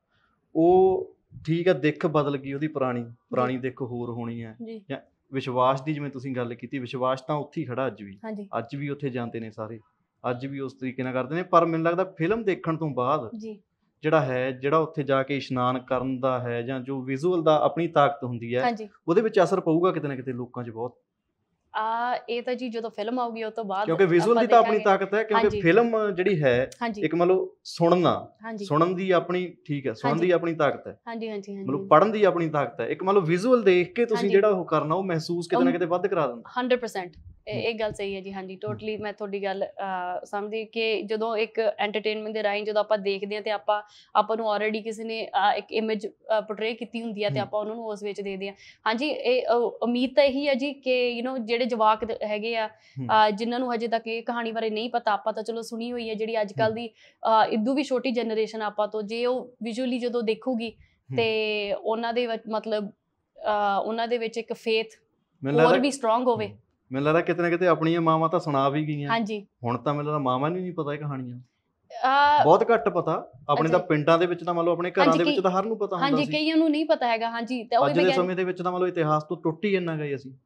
ਉਹ ਠੀਕ ਹੈ, ਦਿੱਖ ਬਦਲ ਗਈ ਉਹਦੀ, ਪੁਰਾਣੀ ਪੁਰਾਣੀ ਦਿੱਖ ਹੋਰ ਹੋਣੀ ਹੈ। ਜਾਂ ਵਿਸ਼ਵਾਸ ਦੀ ਜਿਵੇਂ ਤੁਸੀਂ ਗੱਲ ਕੀਤੀ, ਵਿਸ਼ਵਾਸ ਤਾਂ ਉੱਥੇ ਹੀ ਖੜਾ ਅੱਜ ਵੀ, ਅੱਜ ਵੀ ਉੱਥੇ ਜਾਂਦੇ ਨੇ ਸਾਰੇ, ਅੱਜ ਵੀ ਉਸ ਤਰੀਕੇ ਨਾਲ ਕਰਦੇ ਨੇ। ਪਰ ਮੈਨੂੰ ਲੱਗਦਾ ਫਿਲਮ ਦੇਖਣ ਤੋਂ ਬਾਅਦ ਜਿਹੜਾ ਹੈ, ਜਿਹੜਾ ਉੱਥੇ ਜਾ ਕੇ ਇਸ਼ਨਾਨ ਕਰਨ ਦਾ ਹੈ, ਜਾਂ ਜੋ ਵਿਜ਼ੂਅਲ ਦਾ ਆਪਣੀ ਤਾਕਤ ਹੁੰਦੀ ਹੈ, ਉਹਦੇ ਵਿੱਚ ਅਸਰ ਪਊਗਾ ਕਿਤੇ ਨਾ ਕਿਤੇ ਲੋਕਾਂ 'ਚ ਬਹੁਤ। ਆ ਇਹ ਤਾਂ ਜੀ ਜਦੋਂ ਫਿਲਮ ਆਊਗੀ ਉਹ ਤੋਂ ਬਾਅਦ, ਕਿਉਂਕਿ ਵਿਜ਼ੂਅਲ ਦੀ ਤਾਂ ਆਪਣੀ ਤਾਕਤ ਹੈ, ਕਿਉਂਕਿ ਫਿਲਮ ਜਿਹੜੀ ਹੈ ਇੱਕ ਮਤਲਬ ਸੁਣਨਾ, ਸੁਣਨ ਦੀ ਆਪਣੀ, ਠੀਕ ਹੈ, ਸੁਣਨ ਦੀ ਆਪਣੀ ਤਾਕਤ ਹੈ, ਮਤਲਬ ਪੜ੍ਹਨ ਦੀ ਆਪਣੀ ਤਾਕਤ ਹੈ। ਇੱਕ ਮਤਲਬ ਵਿਜ਼ੂਅਲ ਦੇਖ ਕੇ ਤੁਸੀਂ ਜਿਹੜਾ ਉਹ ਕਰਨਾ, ਉਹ ਮਹਿਸੂਸ ਕਿਤੇ ਨਾ ਕਿਤੇ ਵੱਧ ਕਰਾ ਦਿੰਦਾ। ਹੰਡਰਡ ਪਰਸੈਂਟ ਇਹ ਗੱਲ ਸਹੀ ਹੈ ਜੀ। ਹਾਂਜੀ, ਟੋਟਲੀ ਮੈਂ ਤੁਹਾਡੀ ਗੱਲ ਸਮਝਦੀ ਕਿ ਜਦੋਂ ਇੱਕ ਐਂਟਰਟੇਨਮੈਂਟ ਦੇ ਰਾਹੀਂ ਜਦੋਂ ਆਪਾਂ ਦੇਖਦੇ ਹਾਂ ਤੇ ਆਪਾਂ ਆਪਾਂ ਨੂੰ ਆਲਰੇਡੀ ਕਿਸੇ ਨੇ ਇੱਕ ਇਮੇਜ ਪੋਰਟਰੇ ਕੀਤੀ ਹੁੰਦੀ ਹੈ ਤੇ ਆਪਾਂ ਉਹਨਾਂ ਨੂੰ ਉਸ ਵਿੱਚ ਦੇਖਦੇ ਹਾਂ। ਹਾਂਜੀ, ਇਹ ਉਮੀਦ ਤਾਂ ਇਹੀ ਹੈ ਜੀ ਕਿ ਯੂ ਨੋ ਜਿਹੜੇ ਜਵਾਕ ਹੈਗੇ ਆ ਜਿਨ੍ਹਾਂ ਨੂੰ ਹਜੇ ਤੱਕ ਇਹ ਕਹਾਣੀ ਬਾਰੇ ਨਹੀਂ ਪਤਾ, ਆਪਾਂ ਤਾਂ ਚਲੋ ਸੁਣੀ ਹੋਈ ਹੈ, ਜਿਹੜੀ ਅੱਜ ਕੱਲ੍ਹ ਦੀ ਇਦੋਂ ਵੀ ਛੋਟੀ ਜਨਰੇਸ਼ਨ ਆਪਾਂ ਤੋਂ, ਜੇ ਉਹ ਵਿਜ਼ੂਅਲੀ ਜਦੋਂ ਦੇਖੂਗੀ ਤੇ ਉਹਨਾਂ ਦੇ ਵਿੱਚ ਮਤਲਬ ਉਹਨਾਂ ਦੇ ਵਿੱਚ ਇੱਕ ਫੇਥ ਹੋਰ ਵੀ ਸਟਰੋਂਗ ਹੋਵੇ। ਮੈਨੂੰ ਲੱਗਦਾ ਕਿਤੇ ਨਾ ਕਿਤੇ ਆਪਣੀਆਂ ਮਾਵਾਂ ਤਾਂ ਸੁਣਾ ਵੀ ਗਈਆਂ। ਹਾਂਜੀ, ਹੁਣ ਤਾਂ ਮੈਨੂੰ ਲੱਗਦਾ ਮਾਵਾਂ ਨੂੰ ਨਹੀਂ ਪਤਾ ਇਹ ਕਹਾਣੀਆਂ। ਬਹੁਤ ਘੱਟ ਪਤਾ ਆਪਣੇ ਤਾਂ ਅੱਛਾ। ਪਿੰਡਾਂ ਦੇ ਵਿੱਚ ਤਾਂ ਮੰਨ ਲਓ ਆਪਣੇ ਘਰਾਂ ਹਾਂਜੀ, ਦੇ ਵਿੱਚ ਕਈ- ਤਾਂ ਹਰ ਨੂੰ ਪਤਾ ਹੁੰਦਾ ਹਾਂਜੀ ਸੀ। ਕਈਆਂ ਨੂੰ ਨਹੀਂ ਪਤਾ ਹੈਗਾ। ਹਾਂਜੀ ਤੇ ਉਹ ਅੱਜ ਦੇ ਸਮੇਂ ਦੇ ਵਿੱਚ ਤਾਂ ਮੰਨ ਲਓ ਇਤਿਹਾਸ ਤੋਂ ਟੁੱਟ ਹੀ ਇੰਨਾ ਗਏ ਅਸੀਂ।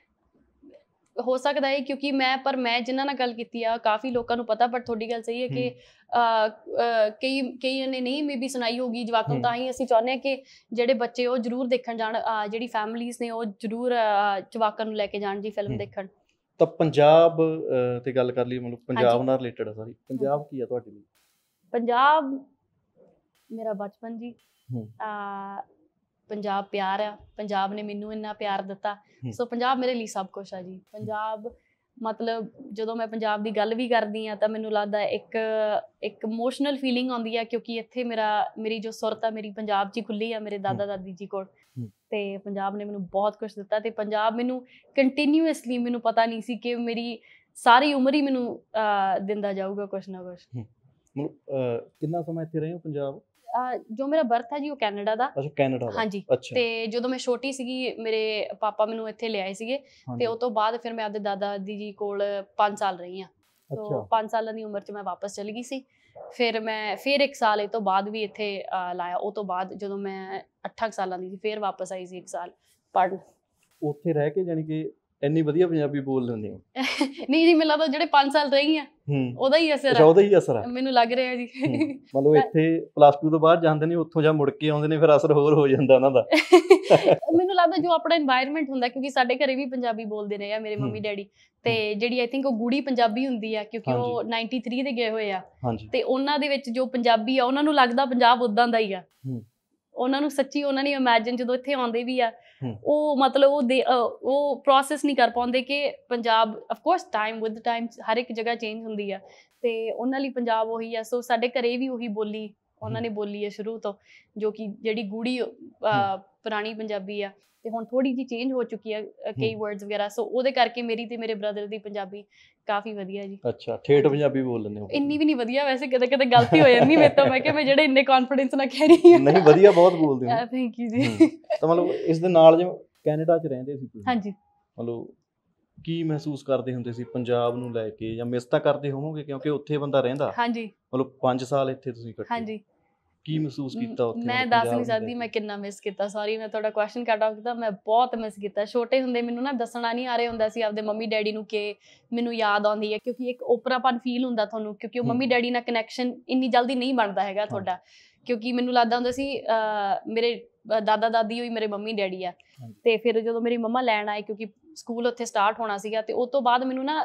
ਹੋ ਸਕਦਾ ਹੈ ਕਿਉਂਕਿ ਮੈਂ ਪਰ ਮੈਂ ਜਿਨ੍ਹਾਂ ਨਾਲ ਗੱਲ ਕੀਤੀ ਆ ਕਾਫੀ ਲੋਕਾਂ ਨੂੰ ਪਤਾ, ਬਟ ਤੁਹਾਡੀ ਗੱਲ ਸਹੀ ਹੈ ਕਿ ਅਹ, ਅਹ, ਕਈ ਕਈਆਂ ਨੇ ਨਹੀਂ ਮੇ ਬੀ ਸੁਣਾਈ ਹੋਊਗੀ ਜਵਾਕਾਂ ਨੂੰ। ਤਾਂ ਹੀ ਅਸੀਂ ਚਾਹੁੰਦੇ ਹਾਂ ਕਿ ਜਿਹੜੇ ਬੱਚੇ ਉਹ ਜ਼ਰੂਰ ਦੇਖਣ ਜਾਣ, ਅਹ, ਜਿਹੜੀ ਫੈਮਲੀਜ਼ ਨੇ ਉਹ ਜ਼ਰੂਰ ਅਹ, ਜਵਾਕਾਂ ਨੂੰ ਲੈ ਕੇ ਜਾਣ ਜੀ ਫਿਲਮ ਦੇਖਣ। ਤਾਂ ਪੰਜਾਬ ਅਹ, ਤੇ ਗੱਲ ਕਰ ਲਈ, ਮਤਲਬ ਪੰਜਾਬ ਹਾਂਜੀ। ਨਾਲ ਰਿਲੇਟਡ ਆ ਸਾਰੀ। ਪੰਜਾਬ ਕੀ ਆ ਤੁਹਾਡੇ ਲਈ? ਪੰਜਾਬ ਮੇਰਾ ਬਚਪਨ ਜੀ। ਹੂੰ। ਅਹ, ਪੰਜਾਬ ਪਿਆਰ ਆ, ਪੰਜਾਬ ਨੇ ਮੈਨੂੰ ਇੰਨਾ ਪਿਆਰ ਦਿੱਤਾ। ਹੂੰ। ਸੋ ਪੰਜਾਬ ਮੇਰੇ ਲਈ ਸਭ ਕੁਛ ਆ ਜੀ। ਪੰਜਾਬ ਮਤਲਬ ਜਦੋਂ ਮੈਂ ਪੰਜਾਬ ਦੀ ਗੱਲ ਵੀ ਕਰਦੀ ਹਾਂ ਤਾਂ ਮੈਨੂੰ ਲੱਗਦਾ ਇੱਕ ਇੱਕ ਇਮੋਸ਼ਨਲ ਫੀਲਿੰਗ ਆਉਂਦੀ ਆ, ਕਿਉਂਕਿ ਇੱਥੇ ਮੇਰਾ ਮੇਰੀ ਜੋ ਸੁਰਤ ਆ ਮੇਰੀ ਪੰਜਾਬ 'ਚ ਹੀ ਖੁੱਲੀ ਆ, ਮੇਰੇ ਦਾਦਾ ਦਾਦੀ ਜੀ ਕੋਲ। ਹੂੰ। ਤੇ ਪੰਜਾਬ ਨੇ ਮੈਨੂੰ ਬਹੁਤ ਕੁਛ ਦਿੱਤਾ, ਤੇ ਪੰਜਾਬ ਮੈਨੂੰ ਕੰਟੀਨਿਊਅਸਲੀ, ਮੈਨੂੰ ਪਤਾ ਨਹੀਂ ਸੀ ਕਿ ਮੇਰੀ ਸਾਰੀ ਉਮਰ ਹੀ ਮੈਨੂੰ ਅਹ, ਦਿੰਦਾ ਜਾਊਗਾ ਕੁਛ ਨਾ ਕੁਛ। ਮਤਲਬ ਅਹ, ਕਿੰਨਾ ਸਮਾਂ ਇੱਥੇ ਰਹੇ ਹੋ ਪੰਜਾਬ? ਅਹ, ਜੋ ਮੇਰਾ ਬਰਥ ਹੈ ਜੀ ਉਹ ਕੈਨੇਡਾ ਦਾ। ਅੱਛਾ, ਕੈਨੇਡਾ ਦਾ। ਹਾਂਜੀ। ਅੱਛਾ। ਤੇ ਜਦੋਂ ਮੈਂ ਛੋਟੀ ਸੀਗੀ ਮੇਰੇ ਪਾਪਾ ਮੈਨੂੰ ਇੱਥੇ ਲਿਆਏ ਸੀਗੇ, ਤੇ ਉਹ ਤੋਂ ਬਾਅਦ ਫਿਰ ਮੈਂ ਆਪਦੇ ਦਾਦਾ ਦਾਦੀ ਜੀ ਕੋਲ ਪੰਜ ਸਾਲ ਰਹੀ ਹਾਂ। ਤੋਂ ਪੰਜ ਸਾਲਾਂ ਦੀ ਉਮਰ 'ਚ ਮੈਂ ਵਾਪਸ ਚਲੀ ਗਈ ਸੀ। ਫਿਰ ਮੈਂ ਫਿਰ ਇੱਕ ਸਾਲ ਇਹ ਤੋਂ ਬਾਅਦ ਵੀ ਇੱਥੇ ਅਹ, ਲਾਇਆ। ਉਹ ਤੋਂ ਬਾਅਦ ਜਦੋਂ ਮੈਂ ਅੱਠਾਂ ਕੁ ਸਾਲਾਂ ਦੀ ਸੀ ਫਿਰ ਵਾਪਸ ਆਈ ਸੀ ਇੱਕ ਸਾਲ ਪੜ੍ਹਨ। ਉੱਥੇ ਰਹਿ ਕੇ ਜਾਣੀ ਕਿ ਇੰਨੀ ਵਧੀਆ ਪੰਜਾਬੀ ਬੋਲ ਲੈਂਦੇ ਹੋ? ਨਹੀਂ ਜੀ, ਮੈਨੂੰ ਲੱਗਦਾ ਜਿਹੜੇ ਪੰਜ ਸਾਲ ਰਹੀ ਆ ਉਹਦਾ ਹੀ ਅਸਰ ਅੱਛਾ, ਆ, ਉਹਦਾ ਹੀ ਅਸਰ ਆ ਮੈਨੂੰ ਲੱਗ ਰਿਹਾ ਜੀ। ਮਤਲਬ ਇੱਥੇ ਪਲੱਸ ਟੂ ਤੋਂ ਬਾਅਦ ਜਾਂਦੇ ਨੇ, ਉੱਥੋਂ ਜਾਂ ਮੁੜ ਕੇ ਆਉਂਦੇ ਨੇ, ਫਿਰ ਅਸਰ ਹੋਰ ਹੋ ਜਾਂਦਾ ਉਹਨਾਂ ਦਾ। ਮੈਨੂੰ ਲੱਗਦਾ ਜੋ ਆਪਣਾ এনवायरमेंट ਹੁੰਦਾ, ਕਿਉਂਕਿ ਸਾਡੇ ਘਰੇ ਵੀ ਪੰਜਾਬੀ ਬੋਲਦੇ ਨੇ ਆ ਮੇਰੇ ਮੰਮੀ ਡੈਡੀ, ਤੇ ਜਿਹੜੀ ਆਈ ਥਿੰਕ ਉਹ ਗੂੜੀ ਪੰਜਾਬੀ ਹੁੰਦੀ ਆ, ਕਿਉਂਕਿ ਉਹ ਨਾਈਨਟੀ ਥ੍ਰੀ ਦੇ ਗਏ ਹੋਏ ਆ, ਤੇ ਉਹਨਾਂ ਦੇ ਵਿੱਚ ਜੋ ਪੰਜਾਬੀ ਆ ਉਹਨਾਂ ਨੂੰ ਲੱਗਦਾ ਪੰਜਾਬ ਉਦਾਂ ਦਾ ਹੀ ਆ। ਉਹਨਾਂ ਨੂੰ ਸੱਚੀ ਉਹਨਾਂ ਨੇ ਇਮੈਜਿਨ ਜਦੋਂ ਇੱਥੇ ਆਉਂਦੇ ਵੀ ਆ, ਉਹ ਮਤਲਬ ਉਹ ਦੇ ਉਹ ਪ੍ਰੋਸੈਸ ਨਹੀਂ ਕਰ ਪਾਉਂਦੇ ਕਿ Punjab of course time with time ਹਰ ਇੱਕ ਜਗ੍ਹਾ ਚੇਂਜ ਹੁੰਦੀ ਆ, ਤੇ ਉਹਨਾਂ ਲਈ ਪੰਜਾਬ ਉਹੀ ਆ। ਸੋ ਸਾਡੇ ਘਰੇ ਵੀ ਉਹੀ ਬੋਲੀ ਉਹਨਾਂ ਨੇ ਬੋਲੀ ਹੈ ਸ਼ੁਰੂ ਤੋਂ, ਜੋ ਕਿ ਜਿਹੜੀ ਗੂੜੀ ਪੁਰਾਣੀ ਪੰਜਾਬੀ ਆ, ਤੇ ਹੁਣ ਥੋੜੀ ਜਿਹੀ ਚੇਂਜ ਹੋ ਚੁੱਕੀ ਆ ਕਈ ਵਰਡਸ ਵਗੈਰਾ। ਸੋ ਉਹਦੇ ਕਰਕੇ ਮੇਰੀ ਤੇ ਮੇਰੇ ਬ੍ਰਦਰ ਦੀ ਪੰਜਾਬੀ ਕਾਫੀ ਵਧੀਆ ਜੀ। ਅੱਛਾ, ਠੇਠ ਪੰਜਾਬੀ ਬੋਲ ਲੈਂਦੇ ਹੋ? ਇੰਨੀ ਵੀ ਨਹੀਂ ਵਧੀਆ, ਵੈਸੇ ਕਿਤੇ ਕਿਤੇ ਗਲਤੀ ਹੋ ਜਾਂਦੀ ਮੇਰੇ ਤੋਂ, ਮੈਂ ਕਿਹਾ ਮੈਂ ਜਿਹੜੇ ਇੰਨੇ ਕੌਨਫੀਡੈਂਸ ਨਾਲ ਕਹਿ ਰਹੀ ਹਾਂ। ਨਹੀਂ, ਵਧੀਆ ਬਹੁਤ ਬੋਲਦੇ ਹੋ। ਥੈਂਕ ਯੂ ਜੀ। ਤਾਂ ਮਤਲਬ ਇਸ ਦੇ ਨਾਲ ਜਿਵੇਂ ਕੈਨੇਡਾ 'ਚ ਰਹਿੰਦੇ ਸੀ ਤੁਸੀਂ, ਹਾਂਜੀ, ਮਤਲਬ ਕੀ ਮਹਿਸੂਸ ਕਰਦੇ ਹੁੰਦੇ ਸੀ ਪੰਜਾਬ ਨੂੰ ਲੈ ਕੇ, ਜਾਂ ਮਿਸ ਤਾਂ ਕਰਦੇ ਹੋਵੋਗੇ ਕਿਉਂਕਿ ਉੱਥੇ ਬੰਦਾ ਰਹਿੰਦਾ। ਹਾਂਜੀ। ਮਤਲਬ ਪੰਜ ਸਾਲ ਇੱਥੇ ਤੁਸੀਂ ਕੱਟੇ। ਹਾਂਜੀ। ਕੀ ਮਹਿਸੂਸ ਕੀਤਾ ਉੱਥੇ? ਮੈਂ ਦੱਸ ਨਹੀਂ ਸਕਦੀ ਮੈਂ ਕਿੰਨਾ ਮਿਸ ਕੀਤਾ। ਸੌਰੀ, ਮੈਂ ਤੁਹਾਡਾ ਕੁਐਸਚਨ ਕੱਟ ਆਫ ਕੀਤਾ। ਮੈਂ ਬਹੁਤ ਮਿਸ ਕੀਤਾ। ਛੋਟੇ ਹੁੰਦੇ ਮੈਨੂੰ ਨਾ ਦੱਸਣਾ ਨਹੀਂ ਆ ਰਿਹਾ ਹੁੰਦਾ ਸੀ ਆਪਦੇ ਮੰਮੀ ਡੈਡੀ ਨੂੰ ਕਿ ਮੈਨੂੰ ਯਾਦ ਆਉਂਦੀ ਹੈ, ਕਿਉਂਕਿ ਇੱਕ ਓਪਰਾਪਨ ਫੀਲ ਹੁੰਦਾ ਤੁਹਾਨੂੰ, ਕਿਉਂਕਿ ਉਹ ਮੰਮੀ ਡੈਡੀ ਨਾਲ ਕਨੈਕਸ਼ਨ ਇੰਨੀ ਜਲਦੀ ਨਹੀਂ ਬਣਦਾ ਹੈਗਾ ਤੁਹਾਡਾ। ਕਿਉਂਕਿ ਮੈਨੂੰ ਲੱਗਦਾ ਹੁੰਦਾ ਸੀ ਮੇਰੇ ਦਾਦਾ ਦਾਦੀ ਹੋਈ ਮੇਰੇ ਮੰਮੀ ਡੈਡੀ ਆ, ਤੇ ਫਿਰ ਜਦੋਂ ਮੇਰੀ ਮੰਮਾ ਲੈਣ ਆਏ, ਕਿਉਂਕਿ ਸਕੂਲ ਉੱਥੇ ਸਟਾਰਟ ਹੋਣਾ ਸੀਗਾ, ਤੇ ਉਸ ਤੋਂ ਬਾਅਦ ਮੈਨੂੰ ਨਾ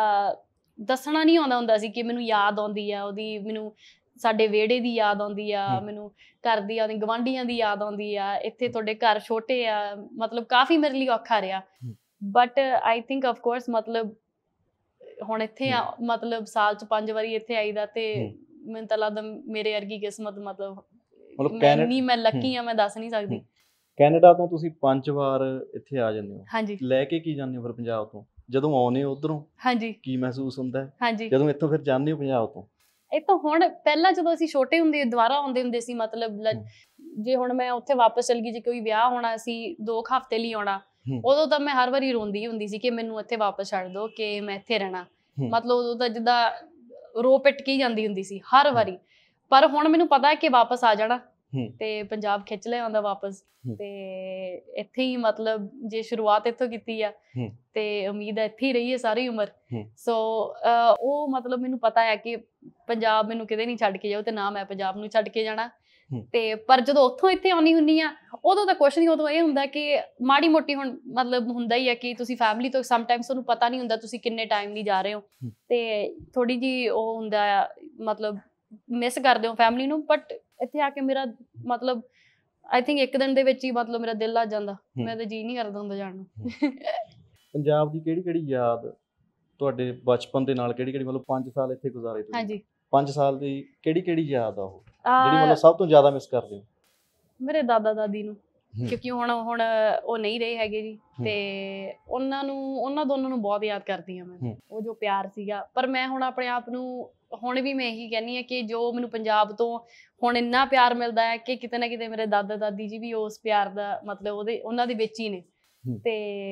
ਦੱਸਣਾ ਨਹੀਂ ਆਉਂਦਾ ਹੁੰਦਾ ਸੀ ਕਿ ਮੈਨੂੰ ਯਾਦ ਆਉਂਦੀ ਆ ਉਹਦੀ, ਮੈਨੂੰ ਸਾਡੇ ਵਿਹੜੇ ਦੀ ਯਾਦ ਆਉਂਦੀ ਆ, ਮੈਨੂੰ ਘਰ ਦੀ ਆਉਂਦੀ, ਗਵਾਂਢੀਆਂ ਦੀ ਯਾਦ ਆਉਂਦੀ ਆ, ਇੱਥੇ ਤੁਹਾਡੇ ਘਰ ਛੋਟੇ ਆ, ਮਤਲਬ ਕਾਫੀ ਮੇਰੇ ਲਈ ਔਖਾ ਰਿਹਾ। ਬਟ ਆਈ ਥਿੰਕ ਅਫਕੋਰਸ ਮਤਲਬ ਹੁਣ ਇੱਥੇ ਆ, ਮਤਲਬ ਸਾਲ 'ਚ ਪੰਜ ਵਾਰੀ ਇੱਥੇ ਆਈਦਾ, ਤੇ ਮੈਨੂੰ ਤਾਂ ਲੱਗਦਾ ਮੇਰੇ ਵਰਗੀ ਕਿਸਮਤ, ਮਤਲਬ ਇੰਨੀ ਮੈਂ ਲੱਕੀ ਆ, ਮੈਂ ਦੱਸ ਨਹੀਂ ਸਕਦੀ। ਕੈਨੇਡਾ ਤੋਂ ਤੁਸੀਂ ਪੰਜ ਵਾਰ ਇੱਥੇ ਆ ਜਾਂਦੇ ਹੋ। ਹਾਂਜੀ। ਲੈ ਕੇ ਕੀ ਜਾਂਦੇ ਹੋ ਫਿਰ ਪੰਜਾਬ ਤੋਂ ਜਦੋਂ ਆਉਂਦੇ ਹੋ ਉੱਧਰੋਂ? ਹਾਂਜੀ। ਕੀ ਮਹਿਸੂਸ ਹੁੰਦਾ ਹੈ ਹਾਂਜੀ ਜਦੋਂ ਇੱਥੋਂ ਫਿਰ ਜਾਂਦੇ ਹੋ ਪੰਜਾਬ ਤੋਂ? ਇਹ ਤਾਂ ਹੁਣ, ਪਹਿਲਾਂ ਜਦੋਂ ਅਸੀਂ ਛੋਟੇ ਹੁੰਦੇ ਦੁਬਾਰਾ ਆਉਂਦੇ ਹੁੰਦੇ ਸੀ, ਮਤਲਬ ਜੇ ਹੁਣ ਮੈਂ ਉੱਥੇ ਵਾਪਸ ਚਲ ਗਈ, ਜੇ ਕੋਈ ਵਿਆਹ ਹੋਣਾ ਸੀ ਦੋ ਕੁ ਹਫ਼ਤੇ ਲਈ ਆਉਣਾ, ਉਦੋਂ ਤਾਂ ਮੈਂ ਹਰ ਵਾਰੀ ਰੋਂਦੀ ਹੁੰਦੀ ਸੀ ਕਿ ਮੈਨੂੰ ਇੱਥੇ ਵਾਪਸ ਛੱਡ ਦਿਓ, ਕਿ ਮੈਂ ਇੱਥੇ ਰਹਿਣਾ। ਮਤਲਬ ਉਦੋਂ ਤਾਂ ਜਿੱਦਾਂ ਰੋ ਪਿੱਟ ਕੇ ਜਾਂਦੀ ਹੁੰਦੀ ਸੀ ਹਰ ਵਾਰੀ। ਪਰ ਹੁਣ ਮੈਨੂੰ ਪਤਾ ਹੈ ਕਿ ਵਾਪਸ ਆ ਜਾਣਾ, ਤੇ ਪੰਜਾਬ ਖਿੱਚ ਲਿਆ ਆਉਂਦਾ ਵਾਪਸ, ਤੇ ਇੱਥੇ ਹੀ ਮਤਲਬ ਜੇ ਸ਼ੁਰੂਆਤ ਇੱਥੋਂ ਕੀਤੀ ਆ, ਤੇ ਉਮੀਦ ਹੈ ਇੱਥੇ ਹੀ ਰਹੀ ਹੈ ਸਾਰੀ ਉਮਰ। ਸੋ ਉਹ ਮਤਲਬ ਮੈਨੂੰ ਪਤਾ ਹੈ ਕਿ ਪੰਜਾਬ ਮੈਨੂੰ ਕਿਤੇ ਨਹੀਂ ਛੱਡ ਕੇ ਜਾਊ, ਤੇ ਨਾ ਮੈਂ ਪੰਜਾਬ ਨੂੰ ਛੱਡ ਕੇ ਜਾਣਾ। ਤੇ ਪਰ ਜਦੋਂ ਉੱਥੋਂ ਇੱਥੇ ਆਉਣੀ ਹੁੰਦੀ ਆ, ਉਦੋਂ ਤਾਂ ਕੁਛ ਨਹੀਂ, ਉਦੋਂ ਇਹ ਹੁੰਦਾ ਕਿ ਮਾੜੀ ਮੋਟੀ ਹੁਣ ਮਤਲਬ ਹੁੰਦਾ ਹੀ ਆ ਕਿ ਤੁਸੀਂ ਫੈਮਿਲੀ ਤੋਂ ਸਮਟਾਈਮਸ ਤੁਹਾਨੂੰ ਪਤਾ ਨਹੀਂ ਹੁੰਦਾ ਤੁਸੀਂ ਕਿੰਨੇ ਟਾਈਮ ਲਈ ਜਾ ਰਹੇ ਹੋ, ਤੇ ਥੋੜੀ ਜਿਹੀ ਉਹ ਹੁੰਦਾ ਆ, ਮਤਲਬ ਮਿਸ ਕਰਦੇ ਹੋ ਫੈਮਿਲੀ ਨੂੰ। ਬਟ ਇੱਥੇ ਆ ਕੇ ਮੇਰਾ ਮਤਲਬ ਆਈ ਥਿੰਕ ਇੱਕ ਦਿਨ ਦੇ ਵਿੱਚ ਹੀ ਮਤਲਬ ਮੇਰਾ ਦਿਲ ਲੱਗ ਜਾਂਦਾ, ਮੈਂ ਤਾਂ ਜੀ ਨਹੀਂ ਕਰਦਾ ਹੁੰਦਾ ਜਾਣ ਨੂੰ। ਪੰਜਾਬ ਦੀ ਕਿਹੜੀ ਕਿਹੜੀ ਯਾਦ ਤੁਹਾਡੇ ਬਚਪਨ ਦੇ ਨਾਲ, ਕਿਹੜੀ ਕਿਹੜੀ ਮਤਲਬ ਪੰਜ ਸਾਲ ਇੱਥੇ ਗੁਜ਼ਾਰੇ ਤੁਸੀਂ? ਹਾਂਜੀ। ਪੰਜ ਸਾਲ ਦੀ ਕਿਹੜੀ ਕਿਹੜੀ ਯਾਦ ਆ ਉਹ ਜਿਹੜੀ ਮਤਲਬ ਸਭ ਤੋਂ ਜ਼ਿਆਦਾ ਮਿਸ ਕਰਦੇ ਹੋ? ਮੇਰੇ ਦਾਦਾ ਦਾਦੀ ਨੂੰ, ਕਿਉਂਕਿ ਹੁਣ ਹੁਣ ਉਹ ਨਹੀਂ ਰਹੇ ਹੈਗੇ ਜੀ, ਤੇ ਉਹਨਾਂ ਨੂੰ ਉਹਨਾਂ ਦੋਨਾਂ ਨੂੰ ਬਹੁਤ ਯਾਦ ਕਰਦੀ ਹਾਂ ਮੈਂ, ਉਹ ਜੋ ਪਿਆਰ ਸੀਗਾ। ਪਰ ਮੈਂ ਹੁਣ ਆਪਣੇ ਆਪ ਨੂੰ ਹੁਣ ਵੀ ਮੈਂ ਇਹੀ ਕਹਿੰਦੀ ਹਾਂ ਕਿ ਜੋ ਮੈਨੂੰ ਪੰਜਾਬ ਤੋਂ ਹੁਣ ਇੰਨਾ ਪਿਆਰ ਮਿਲਦਾ ਹੈ ਕਿ ਕਿਤੇ ਨਾ ਕਿਤੇ ਮੇਰੇ ਦਾਦਾ ਦਾਦੀ ਜੀ ਵੀ ਉਸ ਪਿਆਰ ਦਾ ਮਤਲਬ ਉਹਦੇ ਉਹਨਾਂ ਦੇ ਵਿੱਚ ਹੀ ਨੇ। ਤੇ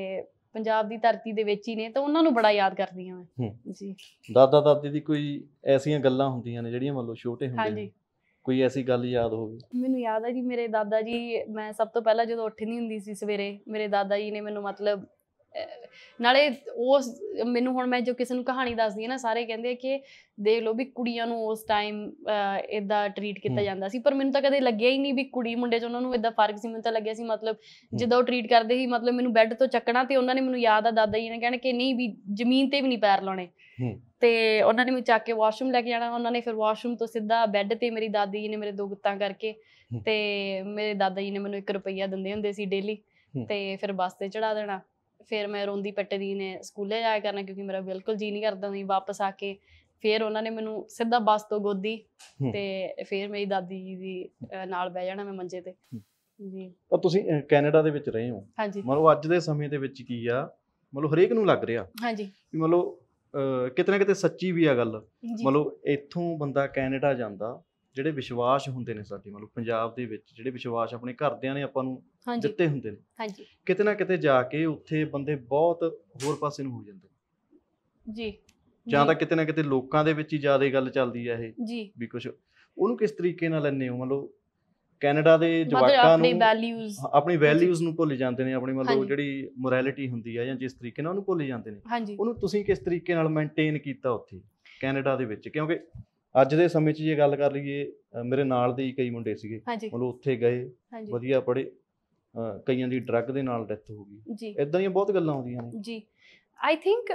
ਪੰਜਾਬ ਦੀ ਧਰਤੀ ਦੇ ਵਿੱਚ ਹੀ ਨੇ, ਤਾਂ ਉਹਨਾਂ ਨੂੰ ਬੜਾ ਯਾਦ ਕਰਦੀ ਹਾਂ ਮੈਂ ਜੀ। ਦਾਦਾ ਦਾਦੀ ਦੀ ਕੋਈ ਐਸੀਆਂ ਗੱਲਾਂ ਹੁੰਦੀਆਂ ਨੇ ਜਿਹੜੀਆਂ ਮੰਨ ਲਓ ਛੋਟੇ ਹੁੰਦੇ ਹਾਂਜੀ, ਕੋਈ ਐਸੀ ਗੱਲ ਯਾਦ ਹੋਵੇ? ਮੈਨੂੰ ਯਾਦ ਹੈ ਜੀ, ਮੇਰੇ ਦਾਦਾ ਜੀ, ਮੈਂ ਸਭ ਤੋਂ ਪਹਿਲਾਂ ਜਦੋਂ ਉੱਠਦੀ ਹੁੰਦੀ ਸੀ ਸਵੇਰੇ, ਮੇਰੇ ਦਾਦਾ ਜੀ ਨੇ ਮੈਨੂੰ ਮਤਲਬ ਅਹ ਨਾਲੇ ਉਸ ਮੈਨੂੰ ਹੁਣ ਮੈਂ ਜੋ ਕਿਸੇ ਨੂੰ ਕਹਾਣੀ ਦੱਸਦੀ ਹਾਂ ਨਾ, ਸਾਰੇ ਕਹਿੰਦੇ ਆ ਕਿ ਦੇਖ ਲਓ ਵੀ ਕੁੜੀਆਂ ਨੂੰ ਉਸ ਟਾਈਮ ਏਦਾਂ ਟਰੀਟ ਕੀਤਾ ਜਾਂਦਾ ਸੀ, ਪਰ ਮੈਨੂੰ ਤਾਂ ਕਦੇ ਲੱਗਿਆ ਹੀ ਨਹੀਂ ਵੀ ਕੁੜੀ ਮੁੰਡੇ 'ਚ ਉਹਨਾਂ ਨੂੰ ਏਦਾਂ ਫਰਕ ਸੀ। ਮੈਨੂੰ ਤਾਂ ਲੱਗਿਆ ਸੀ ਮਤਲਬ ਜਿੱਦਾਂ ਉਹ ਟਰੀਟ ਕਰਦੇ ਸੀ, ਮਤਲਬ ਮੈਨੂੰ ਬੈੱਡ ਤੋਂ ਚੱਕਣਾ ਤੇ ਉਹਨਾਂ ਨੇ, ਮੈਨੂੰ ਯਾਦ ਆ ਦਾਦਾ ਜੀ ਨੇ ਕਹਿਣਾ ਕਿ ਨਹੀਂ ਵੀ ਜ਼ਮੀਨ ਤੇ ਵੀ ਨਹੀਂ ਪੈਰ ਲਾਉਣੇ, ਤੇ ਉਹਨਾਂ ਨੇ ਮੈਨੂੰ ਚੱਕ ਕੇ ਵਾਸ਼ਰੂਮ ਲੈ ਕੇ ਜਾਣਾ। ਉਹਨਾਂ ਨੇ ਫਿਰ ਵਾਸ਼ਰੂਮ ਤੋਂ ਸਿੱਧਾ ਬੈੱਡ ਤੇ ਮੇਰੀ ਦਾਦੀ ਜੀ ਨੇ ਮੇਰੇ ਦੋ ਗੁੱਤਾਂ ਕਰਕੇ, ਤੇ ਮੇਰੇ ਦਾਦਾ ਜੀ ਨੇ ਮੈਨੂੰ ਇੱਕ ਰੁਪਈਆ ਦਿੰਦੇ ਹੁੰਦੇ ਸੀ ਡੇਲੀ, ਤੇ ਫਿਰ ਬੱਸ ਤੇ ਚੜਾ ਦੇਣਾ। ਫਿਰ ਮੈਂ ਰੋਂਦੀ ਪਿੱਟਦੀ ਨੇ ਸਕੂਲੇ ਜਾਇਆ ਕਰਨਾ, ਕਿਉਂਕਿ ਮੇਰਾ ਬਿਲਕੁਲ ਜੀਅ ਨਹੀਂ ਕਰਦਾ ਸੀ। ਵਾਪਸ ਆ ਕੇ ਫਿਰ ਉਹਨਾਂ ਨੇ ਮੈਨੂੰ ਸਿੱਧਾ ਬੱਸ ਤੋਂ ਗੋਦੀ, ਤੇ ਫਿਰ ਮੇਰੀ ਦਾਦੀ ਜੀ ਦੀ ਨਾਲ ਬਹਿ ਜਾਣਾ ਮੈਂ ਮੰਜੇ ਤੇ ਜੀ। ਤਾਂ ਤੁਸੀਂ ਕੈਨੇਡਾ ਦੇ ਵਿੱਚ ਰਹੇ ਹੋ, ਹਾਂਜੀ, ਮਤਲਬ ਅੱਜ ਦੇ ਸਮੇਂ ਦੇ ਵਿੱਚ ਕੀ ਆ, ਮਤਲਬ ਹਰੇਕ ਨੂੰ ਲੱਗ ਰਿਹਾ ਹਾਂਜੀ ਵੀ ਮਤਲਬ ਕਿਤੇ ਨਾ ਕਿਤੇ ਸੱਚੀ ਵੀ ਆ ਗੱਲ, ਮਤਲਬ ਇੱਥੋਂ ਬੰਦਾ ਕੈਨੇਡਾ ਜਾਂਦਾ, ਜਿਹੜੇ ਵਿਸ਼ਵਾਸ ਹੁੰਦੇ ਨੇ ਸਾਡੇ ਮਤਲਬ ਪੰਜਾਬ ਦੇ ਵਿੱਚ, ਜਿਹੜੇ ਵਿਸ਼ਵਾਸ ਆਪਣੇ ਘਰਦਿਆਂ ਨੇ ਆਪਾਂ ਨੂੰ ਦਿੱਤੇ ਹੁੰਦੇ ਨੇ, ਹਾਂਜੀ, ਕਿਤੇ ਨਾ ਕਿਤੇ ਜਾ ਕੇ ਉੱਥੇ ਬੰਦੇ ਬਹੁਤ ਹੋਰ ਪਾਸੇ ਨੂੰ ਹੋ ਜਾਂਦੇ ਜੀ। ਜਾਂ ਤਾਂ ਕਿਤੇ ਨਾ ਕਿਤੇ ਲੋਕਾਂ ਦੇ ਵਿੱਚ ਹੀ ਜ਼ਿਆਦਾ ਗੱਲ ਚੱਲਦੀ ਆ ਇਹ ਜੀ, ਵੀ ਕੁਝ ਉਹਨੂੰ ਕਿਸ ਤਰੀਕੇ ਨਾਲ ਲੈਂਦੇ ਹੋ? ਮਤਲਬ ਕੈਨੇਡਾ ਦੇ ਮਤਲਬ ਜਵਾਕਾਂ ਆਪਣੀ ਨੂੰ ਵੈਲਿਊਜ਼ ਆਪਣੀ ਵੈਲਿਊਜ਼ ਨੂੰ ਭੁੱਲ ਜਾਂਦੇ ਨੇ, ਆਪਣੀ ਮਤਲਬ ਹਾਂਜੀ। ਜਿਹੜੀ ਮੋਰੈਲਿਟੀ ਹੁੰਦੀ ਆ ਜਾਂ ਜਿਸ ਤਰੀਕੇ ਨਾਲ ਉਹਨੂੰ ਭੁੱਲ ਜਾਂਦੇ ਨੇ, ਹਾਂਜੀ, ਉਹਨੂੰ ਤੁਸੀਂ ਕਿਸ ਤਰੀਕੇ ਨਾਲ ਮੇਨਟੇਨ ਕੀਤਾ ਉੱਥੇ ਕੈਨੇਡਾ ਦੇ ਵਿੱਚ? ਕਿਉਂਕਿ ਅੱਜ ਦੇ ਸਮੇਂ 'ਚ ਜੇ ਗੱਲ ਕਰ ਲਈਏ, ਅ, ਮੇਰੇ ਨਾਲ ਦੇ ਹੀ ਕਈ ਮੁੰਡੇ ਸੀਗੇ, ਹਾਂਜੀ, ਮਤਲਬ ਉੱਥੇ ਗਏ, ਹਾਂਜੀ ਵਧੀਆ ਪੜ੍ਹੇ, ਅ, ਕਈਆਂ ਦੀ ਡਰੱਗ ਦੇ ਨਾਲ ਡੈਥ ਹੋ ਗਈ, ਜੀ, ਇਦਾਂ ਦੀਆਂ ਬਹੁਤ ਗੱਲਾਂ ਆਉਂਦੀਆਂ ਨੇ ਜੀ। ਆਈ ਥਿੰਕ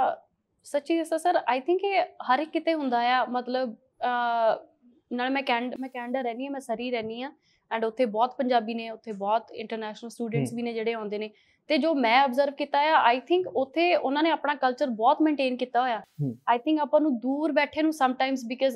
ਸੱਚੀ ਦੱਸਾਂ ਸਰ, ਆਈ ਥਿੰਕ ਇਹ ਹਰ ਇੱਕ ਕਿਤੇ ਹੁੰਦਾ ਆ। ਮਤਲਬ ਨਾਲ ਮੈਂ ਕੈਨੇਡਾ ਮੈਂ ਕੈਨੇਡਾ ਰਹਿੰਦੀ ਹਾਂ, ਮੈਂ ਸਰੀ ਰਹਿੰਦੀ ਹਾਂ, ਐਂਡ ਉੱਥੇ ਬਹੁਤ ਪੰਜਾਬੀ ਨੇ, ਉੱਥੇ ਬਹੁਤ ਇੰਟਰਨੈਸ਼ਨਲ ਸਟੂਡੈਂਟਸ ਵੀ ਨੇ ਜਿਹੜੇ ਆਉਂਦੇ ਨੇ, ਤੇ ਜੋ ਮੈਂ ਆਬਜ਼ਰਵ ਕੀਤਾ ਆ, ਆਈ ਥਿੰਕ ਉੱਥੇ ਉਹਨਾਂ ਨੇ ਆਪਣਾ ਕਲਚਰ ਬਹੁਤ ਮੇਨਟੇਨ ਕੀਤਾ ਹੋਇਆ। ਆਈ ਥਿੰਕ ਆਪਾਂ ਨੂੰ ਦੂਰ ਬੈਠੇ ਨੂੰ sometimes because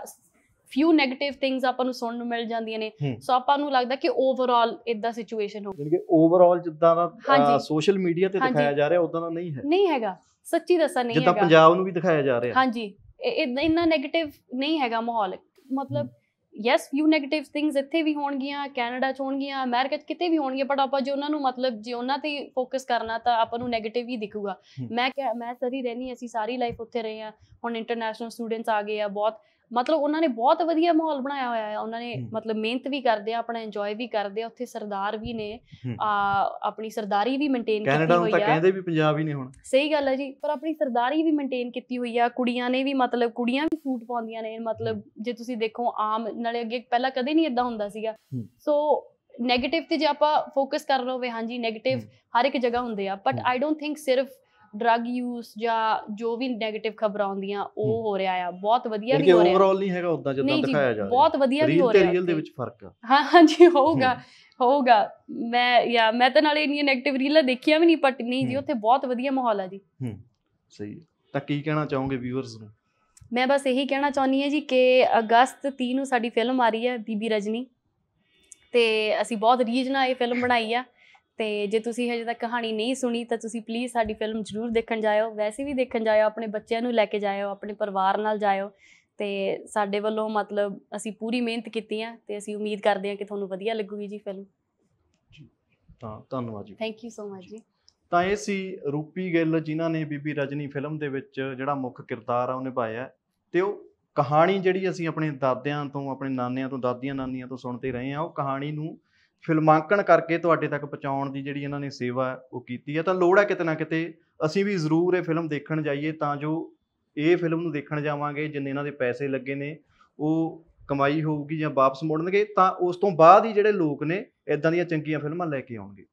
few negative things ਆਪਾਂ ਨੂੰ ਸੁਣਨ ਨੂੰ ਮਿਲ ਜਾਂਦੀਆਂ ਨੇ, ਸੋ ਆਪਾਂ ਨੂੰ ਲੱਗਦਾ ਕਿ ਓਵਰਆਲ ਇਦਾਂ ਸਿਚੁਏਸ਼ਨ ਹੋ, ਯਾਨੀ ਕਿ ਓਵਰਆਲ ਜਿੱਦਾਂ ਦਾ ਸੋਸ਼ਲ ਮੀਡੀਆ ਤੇ ਦਿਖਾਇਆ ਜਾ ਰਿਹਾ ਉਦਾਂ ਦਾ ਨਹੀਂ ਹੈ, ਨਹੀਂ ਹੈਗਾ। ਸੱਚੀ ਦੱਸਾਂ ਨਹੀਂ ਹੈਗਾ, ਜਿੱਦਾਂ ਪੰਜਾਬ ਨੂੰ ਵੀ ਦਿਖਾਇਆ ਜਾ ਰਿਹਾ। ਹਾਂਜੀ, ਇੰਨਾ ਨੈਗੇਟਿਵ ਨਹੀਂ ਹੈਗਾ ਮਾਹੌਲ। ਮਤਲਬ ਯੈਸ, ਫਿਊ ਨੈਗੇਟਿਵ ਥਿੰਗਸ ਇੱਥੇ ਵੀ ਹੋਣਗੀਆਂ, ਕੈਨੇਡਾ 'ਚ ਹੋਣਗੀਆਂ, ਅਮਰੀਕਾ 'ਚ ਕਿਤੇ ਵੀ ਹੋਣਗੀਆਂ, ਬਟ ਆਪਾਂ ਜੇ ਉਹਨਾਂ ਨੂੰ ਮਤਲਬ ਜੇ ਉਹਨਾਂ ਤੇ ਫੋਕਸ ਕਰਨਾ ਤਾਂ ਆਪਾਂ ਨੂੰ ਨੈਗੇਟਿਵ ਹੀ ਦਿਖੂਗਾ। ਮੈਂ ਮੈਂ ਸਰੀ ਰਹਿੰਦੀ, ਅਸੀਂ ਸਾਰੀ ਲਾਈਫ ਉੱਥੇ ਰਹੇ ਹਾਂ, ਹੁਣ ਇੰਟਰਨੈਸ਼ਨਲ ਸਟੂਡੈਂਟਸ ਆ ਗਏ ਆ ਬਹੁਤ, ਮਤਲਬ ਉਹਨਾਂ ਨੇ ਬਹੁਤ ਵਧੀਆ ਮਾਹੌਲ ਬਣਾਇਆ ਹੋਇਆ ਹੈ। ਉਹਨਾਂ ਨੇ ਮਤਲਬ ਮਿਹਨਤ ਵੀ ਕਰਦੇ ਆ, ਆਪਣਾ ਇੰਜੋਏ ਵੀ ਕਰਦੇ ਆ। ਉੱਥੇ ਸਰਦਾਰ ਵੀ ਨੇ, ਆਪਣੀ ਸਰਦਾਰੀ ਵੀ ਮੇਨਟੇਨ ਕੀਤੀ ਹੋਈ ਆ। ਕੈਨੇਡਾ ਨੂੰ ਤਾਂ ਕਹਿੰਦੇ ਵੀ ਪੰਜਾਬ ਹੀ ਨੇ ਹੁਣ, ਸਹੀ ਗੱਲ ਹੈ ਜੀ, ਪਰ ਆਪਣੀ ਸਰਦਾਰੀ ਵੀ ਮੇਨਟੇਨ ਕੀਤੀ ਹੋਈ ਆ। ਕੁੜੀਆਂ ਨੇ ਵੀ, ਮਤਲਬ ਕੁੜੀਆਂ ਵੀ ਸੂਟ ਪਾਉਂਦੀਆਂ ਨੇ, ਮਤਲਬ ਜੇ ਤੁਸੀਂ ਦੇਖੋ ਆਮ, ਨਾਲੇ ਅੱਗੇ ਪਹਿਲਾਂ ਕਦੇ ਨਹੀਂ ਏਦਾਂ ਹੁੰਦਾ ਸੀਗਾ। ਸੋ ਨੈਗੇਟਿਵ ਤੇ ਜੇ ਆਪਾਂ ਫੋਕਸ ਕਰ ਰਹੇ ਹੋਵੇ, ਹਾਂਜੀ ਨੈਗੇਟਿਵ ਹਰ ਇੱਕ ਜਗ੍ਹਾ ਹੁੰਦੇ ਆ, ਬਟ ਆਈ ਡੋਂਟ ਥਿੰਕ ਸਿਰਫ ਡਰੱਗ ਯੂਜ਼ ਜਾਂ ਜੋ ਵੀ ਨੈਗੇਟਿਵ ਖਬਰਾਂ ਆਉਂਦੀਆਂ ਉਹ ਹੋ ਰਿਹਾ ਆ। ਬਹੁਤ ਵਧੀਆ ਵੀ ਹੋ ਰਿਹਾ, ਓਵਰਆਲ ਨਹੀਂ ਹੈਗਾ ਉਦਾਂ ਜਿੱਦਾਂ ਦਿਖਾਇਆ ਜਾ ਰਿਹਾ, ਬਹੁਤ ਵਧੀਆ ਵੀ ਹੋ ਰਿਹਾ। ਰੀਅਲ ਦੇ ਵਿੱਚ ਫਰਕ ਆ। ਹਾਂ ਹਾਂਜੀ, ਹੋਊਗਾ ਹੋਊਗਾ। ਮੈਂ ਜਾਂ ਮੈਂ ਤਾਂ ਨਾਲੇ ਇੰਨੀਆਂ ਨੈਗੇਟਿਵ ਰੀਲਾਂ ਦੇਖੀਆਂ ਵੀ ਨਹੀਂ, ਬਟ ਨਹੀਂ ਜੀ ਉੱਥੇ ਬਹੁਤ ਵਧੀਆ ਮਾਹੌਲ ਆ ਜੀ। ਹੂੰ, ਸਹੀ। ਤਾਂ ਕੀ ਕਹਿਣਾ ਚਾਹੋਗੇ ਵਿਊਅਰਸ ਨੂੰ? ਮੈਂ ਬਸ ਇਹੀ ਕਹਿਣਾ ਚਾਹੁੰਦੀ ਹਾਂ ਜੀ ਕਿ ਅਗਸਤ ਤੀਹ ਨੂੰ ਸਾਡੀ ਫਿਲਮ ਆ ਰਹੀ ਹੈ ਬੀਬੀ ਰਜਨੀ, ਤੇ ਅਸੀਂ ਬਹੁਤ ਰੀਝ ਨਾਲ ਇਹ ਫਿਲਮ ਬਣਾਈ ਆ। ਤੇ ਜੇ ਤੁਸੀਂ ਹਜੇ ਤੱਕ ਕਹਾਣੀ ਨਹੀਂ ਸੁਣੀ ਤਾਂ ਤੁਸੀਂ ਪਲੀਜ਼ ਸਾਡੀ ਫਿਲਮ ਜ਼ਰੂਰ ਦੇਖਣ ਜਾਇਓ। ਵੈਸੇ ਵੀ ਦੇਖਣ ਜਾਇਓ, ਆਪਣੇ ਬੱਚਿਆਂ ਨੂੰ ਲੈ ਕੇ ਜਾਇਓ, ਆਪਣੇ ਪਰਿਵਾਰ ਨਾਲ ਜਾਇਓ। ਤੇ ਸਾਡੇ ਵੱਲੋਂ ਮਤਲਬ ਅਸੀਂ ਪੂਰੀ ਮਿਹਨਤ ਕੀਤੀ ਆ, ਤੇ ਅਸੀਂ ਉਮੀਦ ਕਰਦੇ ਹਾਂ ਕਿ ਤੁਹਾਨੂੰ ਵਧੀਆ ਲੱਗੂਗੀ ਜੀ ਫਿਲਮ। ਤਾਂ ਧੰਨਵਾਦ ਜੀ, ਥੈਂਕ ਯੂ ਸੋ ਮਚ ਜੀ। ਤਾਂ ਇਹ ਸੀ ਰੂਪੀ ਗਿੱਲ, ਜਿਨ੍ਹਾਂ ਨੇ ਬੀਬੀ ਰਜਨੀ ਫਿਲਮ ਦੇ ਵਿੱਚ ਜਿਹੜਾ ਮੁੱਖ ਕਿਰਦਾਰ ਆ ਉਹ ਨਿਭਾਇਆ। ਤੇ ਉਹ ਕਹਾਣੀ ਜਿਹੜੀ ਅਸੀਂ ਆਪਣੇ ਦਾਦਿਆਂ ਤੋਂ, ਆਪਣੇ ਨਾਨਿਆਂ ਤੋਂ, ਦਾਦੀਆਂ ਨਾਨੀਆਂ ਤੋਂ ਸੁਣਦੇ ਰਹੇ ਹਾਂ, ਉਹ ਕਹਾਣੀ ਨੂੰ ਫਿਲਮਾਂਕਣ ਕਰਕੇ ਤੁਹਾਡੇ ਤੱਕ ਪਹੁੰਚਾਉਣ ਦੀ ਜਿਹੜੀ ਇਹਨਾਂ ਨੇ ਸੇਵਾ ਉਹ ਕੀਤੀ ਹੈ। ਤਾਂ ਲੋੜ ਹੈ ਕਿਤੇ ਨਾ ਕਿਤੇ ਅਸੀਂ ਵੀ ਜ਼ਰੂਰ ਇਹ ਫਿਲਮ ਦੇਖਣ ਜਾਈਏ, ਤਾਂ ਜੋ ਇਹ ਫਿਲਮ ਨੂੰ ਦੇਖਣ ਜਾਵਾਂਗੇ, ਜਿੰਨੇ ਇਹਨਾਂ ਦੇ ਪੈਸੇ ਲੱਗੇ ਨੇ ਉਹ ਕਮਾਈ ਹੋਊਗੀ ਜਾਂ ਵਾਪਸ ਮੁੜਨਗੇ, ਤਾਂ ਉਸ ਤੋਂ ਬਾਅਦ ਹੀ ਜਿਹੜੇ ਲੋਕ ਨੇ ਇੱਦਾਂ ਦੀਆਂ ਚੰਗੀਆਂ ਫਿਲਮਾਂ ਲੈ ਕੇ ਆਉਣਗੇ।